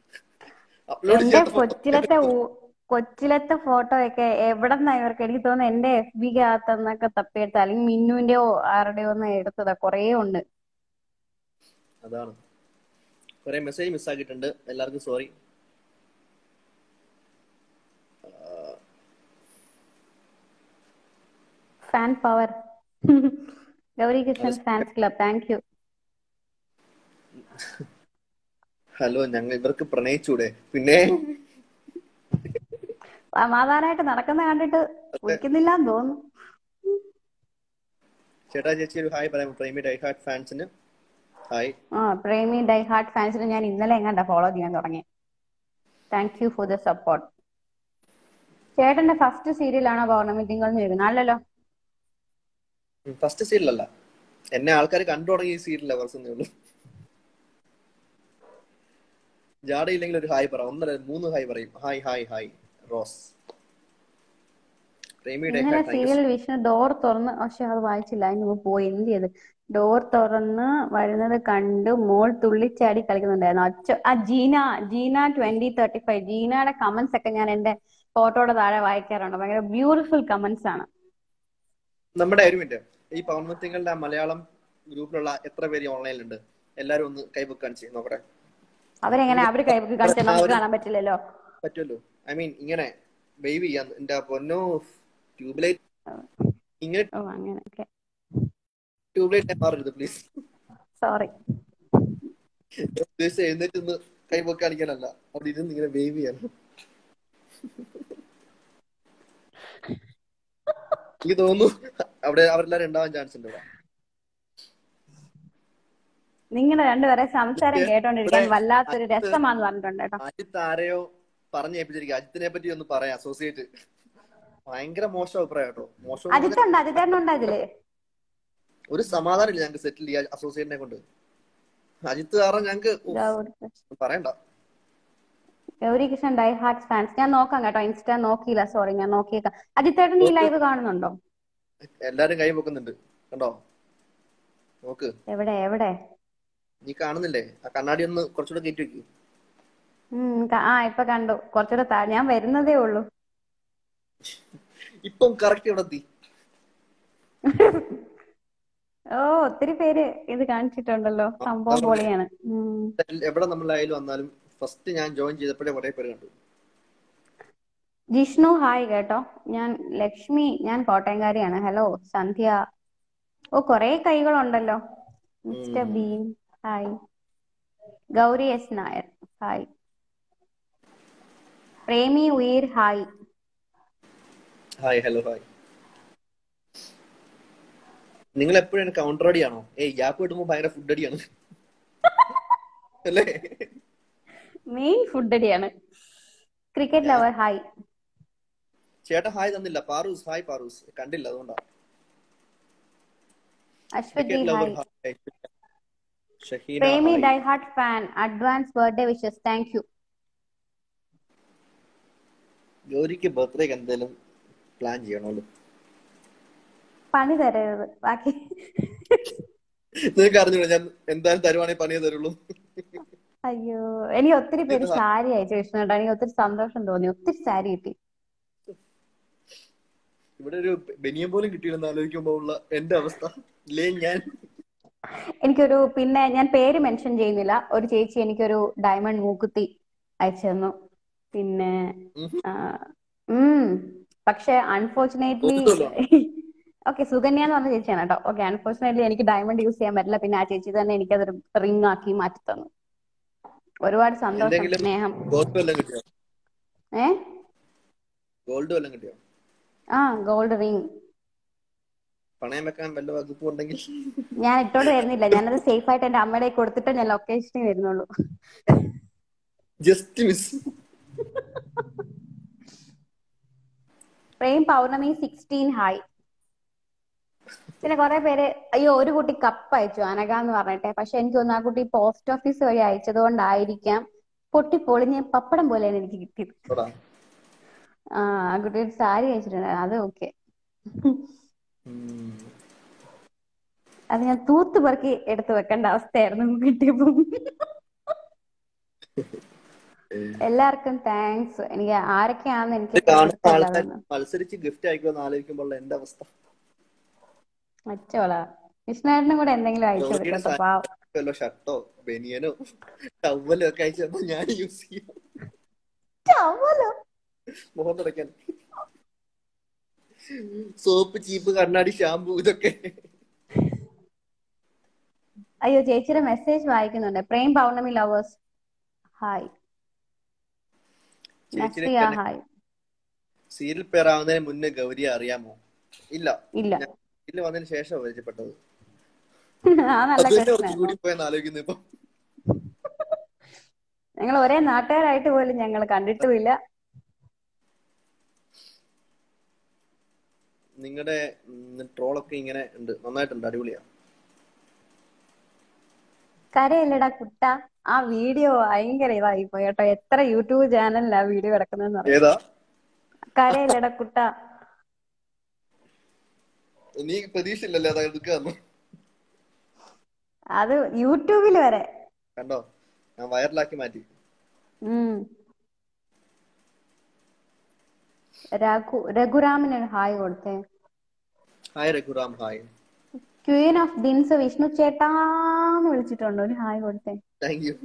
കൊച്ചിലത്തെ കൊച്ചിലത്തെ ഫോട്ടോ ഒക്കെ എവിടെന്നാ ഇവർക്ക്, എനിക്ക് തോന്നുന്നു എന്റെ എഫ് ബി അകത്തെന്നൊക്കെ തപ്പിയെടുത്ത, അല്ലെങ്കിൽ മിന്നുവിന്റെയോ ആരുടെയോ ഒന്ന് എടുത്തതാ. കൊറേ ഉണ്ട്. അതാണ്, കുറെ മെസ്സേജ് മിസ്സാക്കിയിട്ടുണ്ട്, എല്ലാവർക്കും sorry. Fan power. Gauri Kishan fans club, thank you. Hello, ഞങ്ങൾ ഇവർക്ക് പ്രണയിച്ചൂടെ? പിന്നെ സമാധാനമായിട്ട് നടക്കുന്ന കണ്ടിട്ട് വിളിക്കുന്നില്ലാന്ന് തോന്നുന്നു. ചേട്ടാ ചേച്ചി ഒരു ഹായ് പറയാം പ്രേമി ഡൈ ഹാർട്ട് ഫാൻസിന്. ഹായ്. ആ പ്രേമി ഡൈ ഹാർട്ട് ഫാൻസിന് ഞാൻ ഇന്നലെ എങ്ങാണ്ട ഫോളോ ചെയ്യാൻ തുടങ്ങി. Thank you for the support. ചേട്ടന്റെ ഫസ്റ്റ് സീരിയലാണോ പൗർണമി തിങ്കൾ എന്ന് ചോദിക്കുന്നത്? അല്ലല്ലോ, ഫസ്റ്റ് സീരിയൽ അല്ല, എന്നെ ആൾക്കാർ കണ്ടു തുടങ്ങി ഈ സീരിയൽ വർഷന്നേ ഉള്ളൂ. ജാടയില്ലെങ്കിൽ ഒരു ഹായ് പറ, ഒന്നര മൂന്ന് ഹായ് പറയും. Hi hi hi Rose. ഇന്നലെ സീരിയൽ വിഷ്ണു ഡോർ തുറന്ന്, പക്ഷെ അത് വായിച്ചില്ല, അതിന് പോയി എന്ത് ചെയ്ത്. ഡോർ തുറന്ന് വരുന്നത് കണ്ടു മോൾ തുള്ളിച്ചാടി കളിക്കുന്നുണ്ടായിരുന്നു. അച്ഛ ആ Jeena Jeena twenty thirty five ജീനയുടെ കമന്റ്സ് ഒക്കെ ഞാൻ എന്റെ ഫോട്ടോയുടെ താഴെ വായിക്കാറുണ്ട്. ഭയങ്കര ബ്യൂട്ടിഫുൾ കമന്റ്സ് ആണ്. നമ്മുടെ ഒരു മിനിറ്റ്, ഈ പൗർണമിത്തിങ്ങളുടെ മലയാളം ഗ്രൂപ്പിലുള്ള എത്ര പേര് ഓൺലൈനിലുണ്ട്? എല്ലാരും ഒന്ന് കൈബുക്ക് കാണിച്ച് നോക്കട്ടെ. അവരെങ്ങനെ അവര് കൈബുക്ക് കാണിച്ചാൽ നമുക്ക് കാണാൻ പറ്റില്ലല്ലോ. പറ്റുമല്ലോ, ഐ മീൻ ഇങ്ങനെ ബേബി ചെയ്യാൻ. എന്റെ പൊന്നോ ട്യൂബ്ലൈറ്റ് ഇങ്ങനെ ട്യൂബ്ലൈറ്റ് മാറരുത് പ്ലീസ്. സോറി. ഉദ്ദേശിച്ച് എഴുന്നേറ്റ് ഒന്ന് കൈബുക്ക് കാണിക്കാനല്ല, അവിടെ ഇരുന്ന് ഇങ്ങനെ ബേബി ചെയ്യാൻ. എനിക്ക് തോന്നുന്നു അവിടെ അവരെല്ലാരും ഉണ്ടാവാൻ ചാൻസ് ഉണ്ട്. നിങ്ങളുടെ രണ്ടുപേരെ സംസാരം കേട്ടോണ്ടിരിക്കാൻ വല്ലാത്തൊരു രസമാന്ന് പറഞ്ഞിട്ടുണ്ട് കേട്ടോ. അജിത്ത് ആരെയോ പറഞ്ഞു ഏൽപ്പിച്ചിരിക്കും അജിത്തിനെ പറ്റി ഒന്ന് പറയാം. അസോസിയേറ്റ് ഭയങ്കര മോശം അഭിപ്രായം കേട്ടോ. മോശം അജിത്തുണ്ട്, അജിത്തേട്ടനുണ്ട് അതില്. ഒരു സമാധാനം ഇല്ല ഞങ്ങൾക്ക് സെറ്റിൽ ചെയ്യാൻ അസോസിയേറ്റിനെ കൊണ്ട്. അജിത്ത് കാരണം ഞങ്ങക്ക് ഗൗരി പറയണ്ട. Gauri Krishnan die hard fans. ഞാൻ നോക്കാം കേട്ടോ, ഇൻസ്റ്റ നോക്കിയില്ല, സോറി, ഞാൻ നോക്കിയേക്കാം. അജിത്തേട്ടൻ ഈ ലൈവ് കാണുന്നുണ്ടോ? എല്ലാരും കൈ പൊക്കുന്നുണ്ട് കണ്ടോ, നോക്ക്. എവിടെ എവിടെ? നീ കാണുന്നില്ലേ? ആ കണ്ണാടി ഒന്ന് കുറച്ചുകൂടെ കയറ്റി വെക്കൂ. ഉം ആ ഇപ്പൊ കണ്ടു. കുറച്ചുകൂടെ താ, ഞാൻ വരുന്നതേ ഉള്ളൂ. ഇപ്പം കറക്റ്റ് ഇവിടെ എത്തി. ഓ ഒത്തിരി പേര് ഇത് കാണിച്ചിട്ടുണ്ടല്ലോ, സംഭവം പൊളിയാണ്. എവിടെ നമ്മളായാലും വന്നാലും ഫസ്റ്റ് ഞാൻ ജോയിൻ ചെയ്തപ്പോഴേ കുറെ പേര് കണ്ടു. ജിഷ്ണു ഹായ് കേട്ടോ. ഞാൻ ലക്ഷ്മി, ഞാൻ കോട്ടയംകാരിയാണ്. ഹലോ സന്ധ്യ. ഓ കൊറേ കൈകളുണ്ടല്ലോ. Mister bean hi. Gauri S Nair hi. Premi ഉയർ ഹായ്. Hi hello hi. നിങ്ങൾ എപ്പോഴും കൗണ്ടർ അടിയാണോ? ഏയ് ഗ്യാപ്പ് കിട്ടുമ്പോ ഭയങ്കര ഫുഡ് അടിയാണ് അല്ലേ? മെയിൻ ഫുഡ് അടിയാണ്. Cricket lover hi. ചേട്ടാ ഹായ് തന്നില്ല. പാറൂസ് ഹായ്. പാറൂസ് കണ്ടില്ല, അതുകൊണ്ടാ. Aswathy hi. Premi die hard fan advance birthday wishes. Thank you. ഗൗരിക്ക് ബർത്ത്ഡേക്ക് എന്തെങ്കിലും പ്ലാൻ ചെയ്യണമല്ലോ. പണി തരരുത് ബാക്കി. നിങ്ങൾക്ക് അറിഞ്ഞൂടാ, ഞാൻ എന്തായാലും തരുവാണെങ്കിൽ പണിയേ തരുള്ളൂ. അയ്യോ എനിക്ക് ഒത്തിരി പേര് സാരി അയച്ചു വിഷ്ണുട്ടാ. എനിക്ക് ഒത്തിരി സന്തോഷം തോന്നി. ഒത്തിരി സാരി കിട്ടി. ഇവിടെ ഒരു ബനിയം പോലും കിട്ടിയില്ലെന്ന് ആലോചിക്കുമ്പോ ഉള്ള എന്റെ അവസ്ഥ ഇല്ലേ. ഞാൻ എനിക്കൊരു, പിന്നെ ഞാൻ പേര് മെൻഷൻ ചെയ്യുന്നില്ല, ഒരു ചേച്ചി എനിക്കൊരു ഡയമണ്ട് മൂക്കുത്തി അയച്ചു തന്നു. പിന്നെ ഉം പക്ഷെ അൺഫോർച്ചുനേറ്റ്ലി ഓക്കെ സുകന്യ എന്ന് പറഞ്ഞ ചേച്ചിയാണ് കേട്ടോ. ഓക്കെ അൺഫോർച്ചുനേറ്റ്ലി എനിക്ക് ഡയമണ്ട് യൂസ് ചെയ്യാൻ പറ്റില്ല. പിന്നെ ആ ചേച്ചി തന്നെ എനിക്കതൊരു റിംഗ് ആക്കി മാറ്റി തന്നു. ഒരുപാട് സന്തോഷം, സ്നേഹം. ഏ ഗോൾഡ് വല്ലതും കിട്ടിയോ? ആ ഗോൾഡ് റിംഗ്. പണയം വെക്കാൻ വല്ല വകുപ്പ് ഉണ്ടെങ്കിൽ. ഞാൻ ഇട്ടോണ്ട് വരുന്നില്ല, ഞാനത് സേഫ് ആയിട്ട് എന്റെ അമ്മയുടെ കൊടുത്തിട്ട് ഞാൻ ലൊക്കേഷനിൽ വരുന്നുള്ളൂ. Just miss. Prem Pournami sixteen hi. പിന്നെ കുറെ പേര് അയ്യോ ഒരു കുട്ടി കപ്പ് അയച്ചു അനഘ എന്ന് പറഞ്ഞിട്ടെ. പക്ഷെ എനിക്ക് തോന്നുന്നു ആ കുട്ടി പോസ്റ്റ് ഓഫീസ് വഴി അയച്ചത് കൊണ്ടായിരിക്കാം പൊട്ടി പൊളിഞ്ഞ് പപ്പടം പോലെയാണ് എനിക്ക് കിട്ടിയത്. ആ ആ കുട്ടി ഒരു സാരി അയച്ചിട്ടുണ്ട്, അത് ഓക്കെ. അത് ഞാൻ തൂത്ത് പെറുക്കി എടുത്തു വെക്കേണ്ട അവസ്ഥയായിരുന്നു കിട്ടിയപ്പോ. എല്ലാവർക്കും താങ്ക്സ്. എനിക്ക് ആരൊക്കെയാന്ന് എനിക്ക് മത്സരിച്ച് ഗിഫ്റ്റ് അയക്കുമെന്ന് ആലോചിക്കുമ്പോൾ എന്റെ അവസ്ഥ മറ്റോളാ. വിഷ്ണുവേട്ടനും കൂടെ എന്തെങ്കിലും അയച്ചു കൊടുക്കട്ടോ. ഷർട്ടോ ബനിയനോ ടവലോ ഒക്കെ അയച്ചു ഞാൻ യൂസ് ചെയ്യും. മുഖം തുടയ്ക്കാൻ സോപ്പ്, ചീപ്പ്, കണ്ണാടി, ഷാമ്പു, ഇതൊക്കെ. അയ്യോ ചേച്ചിയുടെ മെസ്സേജ് വായിക്കുന്നുണ്ട്. Prem Pournami lovers hi. Hi. Serial പേരാവുന്നതിന് മുന്നേ ഗൗരിയെ അറിയാമോ? ഇല്ല ഇല്ല, സീരിയൽ വന്നതിന് ശേഷം പരിചയപ്പെട്ടത്. ആലോചിക്കുന്നു ഇപ്പൊ. ഞങ്ങൾ ഒരേ നാട്ടുകാരായിട്ട് പോലും ഞങ്ങൾ കണ്ടിട്ടുമില്ല. നിങ്ങളുടെ ട്രോളൊക്കെ ഇങ്ങനെ ഉണ്ട്, നന്നായിട്ടുണ്ട്, അടിപൊളിയാ. കരയില്ലടാ കുട്ട. ആ വീഡിയോ ഭയങ്കര ഇതായി പോയി കേട്ടോ. എത്ര യൂട്യൂബ് ചാനലിലാ വീഡിയോ കിടക്കുന്നതെന്ന് അറിയാം. കരയില്ലടാ കുട്ട. നീ പ്രതീക്ഷയില്ലല്ലേ അതെടുക്കാന്ന്? അത് യൂട്യൂബിൽ വരെ കണ്ടോ, ഞാൻ വൈറലാക്കി മാറ്റി. രഘു രഘുരാമിന് ഹായ് കൊടുത്തേ. Hi Raghuram hi. Queen of ദിൻസ് വിഷ്ണു ചേട്ടാന്ന് വിളിച്ചിട്ടുണ്ടോ? ഒരു ഹായ് കൊടുത്തേ. Thank you.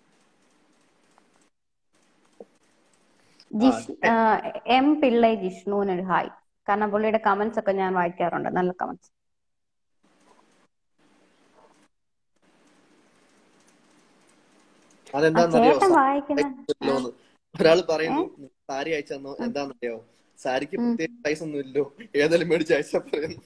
എം പിള്ളൈ ജിഷ്ണുവിനൊരു ഹായ്. കാരണം പുള്ളിയുടെ കമന്റ്സ് ഒക്കെ ഞാൻ വായിക്കാറുണ്ട്, നല്ല കമന്റ്സ്. ചേട്ടൻ വായിക്കുന്ന ഒരാള് പറയുന്നു സാരി അയച്ചെന്നോ, എന്താന്നറിയോ? സാരിക്ക് പ്രത്യേക സൈസ് ഒന്നും ഇല്ലോ, ഏതായാലും മേടിച്ച് അയച്ചാ പറയുന്നു.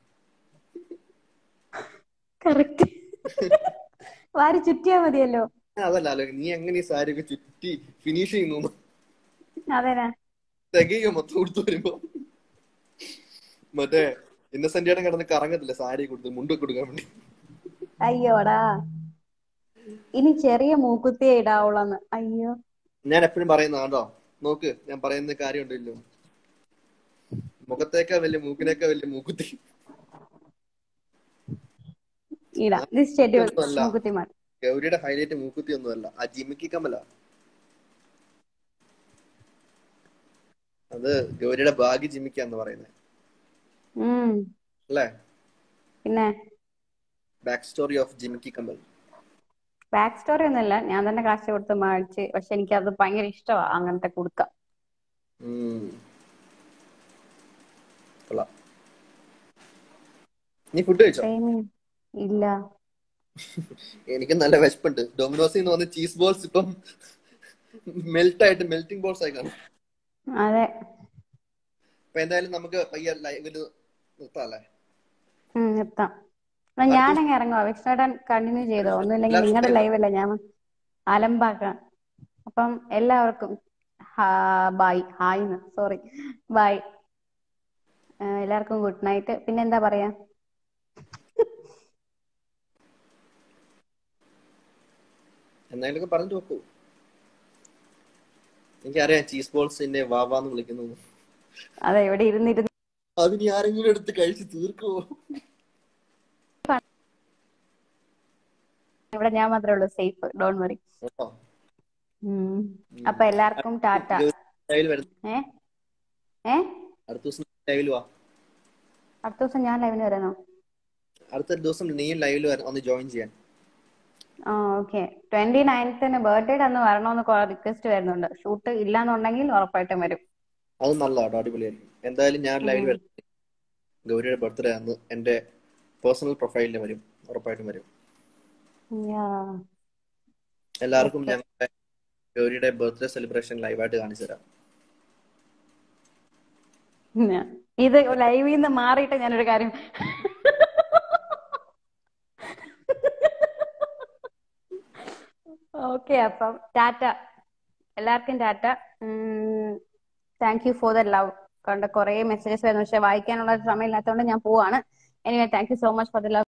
കറക്റ്റ്. വാരി ചുറ്റിയാ മതിയല്ലോ. അതല്ല നീ എങ്ങനെ ഈ സാരി ഒക്കെ ചുറ്റി ഫിനിഷ് ചെയ്യുന്നു? അതെനാ തികയോ മൊത്തം കൊടുത്തു വരുമ്പോ? മറ്റേ ഇന്നസെന്റിയുടെ കിടന്ന് കറങ്ങത്തില്ല സാരി കൊടുത്ത് മുണ്ട് കൊടുക്കാൻ വേണ്ടി. അയ്യോടാ, ഇനി ചെറിയ മൂക്കുത്തിയെ ഇടാവുള്ളന്ന്. അയ്യോ, ഞാൻ എപ്പോഴും പറയുന്ന കേട്ടോ, നോക്ക് ഞാൻ പറയുന്ന കാര്യമുണ്ടല്ലോ, മുഖത്തേക്കാ വലിയ മൂക്കിനേക്കാ വലിയ മൂക്കുത്തി. ഇടാം. ദിസ് ഷെഡ്യൂൾ ഒന്നുമല്ല മൂക്കുത്തിമാർ. ഗൗരിയുടെ ഹൈലൈറ്റ് മൂക്കുത്തി ഒന്നുമല്ല, ആ ജിമിക്കി കമ്മല. അത് ഗൗരിയുടെ ഭാഗ്യ ജിമിക്കാന്ന് പറയുന്നത് അല്ലേ? പിന്നെ ബാക്ക് സ്റ്റോറി ഓഫ് ജിമിക്കി കമ്മൽ. ബാക്ക് സ്റ്റോറി ഒന്നുമില്ല, ഞാൻ തന്നെ കാശ് കൊടുത്ത് മേടിച്ച്. പക്ഷെ എനിക്കത് ഭയങ്കര ഇഷ്ടമാണ് അങ്ങനത്തെ കുടുക്ക. നീ ഫുഡ് കഴിച്ചോ? ഇല്ല, എനിക്ക് നല്ല വിശപ്പുണ്ട്. ഡൊമിനോസിൽ നിന്ന് വന്ന ചീസ് ബോൾസ് ഇപ്പം മെൽറ്റ് ആയിട്ട് മെൽറ്റിംഗ് ബോൾസ് ആയി കാണും. അതെ. അപ്പൊ എന്തായാലും നമുക്ക് പയ്യ ലൈവില് നിർത്താല്ലേ? നിർത്താം. ഞാനങ്ങ് ഇറങ്ങുവാ. വിഷ്ണുടൻ കണ്ടിന്യൂ ചെയ്തോ, ഒന്നുമില്ലെങ്കിൽ നിങ്ങളുടെ ലൈവല്ല ഞാൻ അലമ്പാക്കാം. അപ്പം എല്ലാവർക്കും ബൈ. Hi, sorry, bye. എല്ലാവർക്കും ഗുഡ് നൈറ്റ്. പിന്നെ എന്താ പറയാ, എന്തെങ്കിലുമൊക്കെ പറഞ്ഞു നോക്കൂ. എനിക്കറിയാം ചീസ് ബോൾസിന്റെ വാവാന്ന് വിളിക്കുന്നു. അതെ, ഇവിടെ ഇരുന്നിരുന്ന് അതിനി ആരെങ്കിലും എടുത്ത് കഴിച്ച് തീർക്കുമോ? ഇവിടെ ഞാൻ മാത്രമേ ഉള്ളൂ സേഫ്, ഡോണ്ട് വറി. അപ്പൊ എല്ലാവർക്കും ടാറ്റ. ഏ ഏ അടുത്ത ദിവസം ലൈവിൽ വാ. അടുത്ത ദിവസം ഞാൻ ലൈവിന് വരാനോ? അടുത്ത ദിവസം നീ ലൈവിൽ ഒന്ന് ജോയിൻ ചെയ്യാൻ. ആ ഓക്കെ. ട്വന്റി നയൻത്തിന് ബർത്ത്ഡേ അന്ന് വരണമെന്ന് കുറെ റിക്വസ്റ്റ് വരുന്നുണ്ട്. ഷൂട്ട് ഇല്ലാന്നുണ്ടെങ്കിൽ ഉറപ്പായിട്ടും വരും. അത് നല്ലതാട്ടോ, അടിപൊളിയായിരിക്കും. എന്തായാലും ഞാൻ ലൈവിൽ വരും. ഗൗരിയുടെ ബർത്ത്ഡേ അന്ന് എന്റെ പേഴ്സണൽ പ്രൊഫൈലിൽ വരും, ഉറപ്പായിട്ടും വരും. എല്ലാവർക്കും ഞങ്ങളുടെ ഗൗരിയുടെ ബർത്ത്ഡേ സെലിബ്രേഷൻ ലൈവായിട്ട് കാണിച്ചു തരാം. ഇത് ലൈവിൽ നിന്ന് മാറിയിട്ട് ഞാനൊരു കാര്യം ഓക്കെ. അപ്പം ടാറ്റ, എല്ലാവർക്കും tata. Thank you for the love. കണ്ട കുറെ മെസ്സേജസ് വരുന്നു, പക്ഷെ വായിക്കാനുള്ള സമയം ഇല്ലാത്തതുകൊണ്ട് ഞാൻ പോവാണ്. Anyway thank you so much for the love.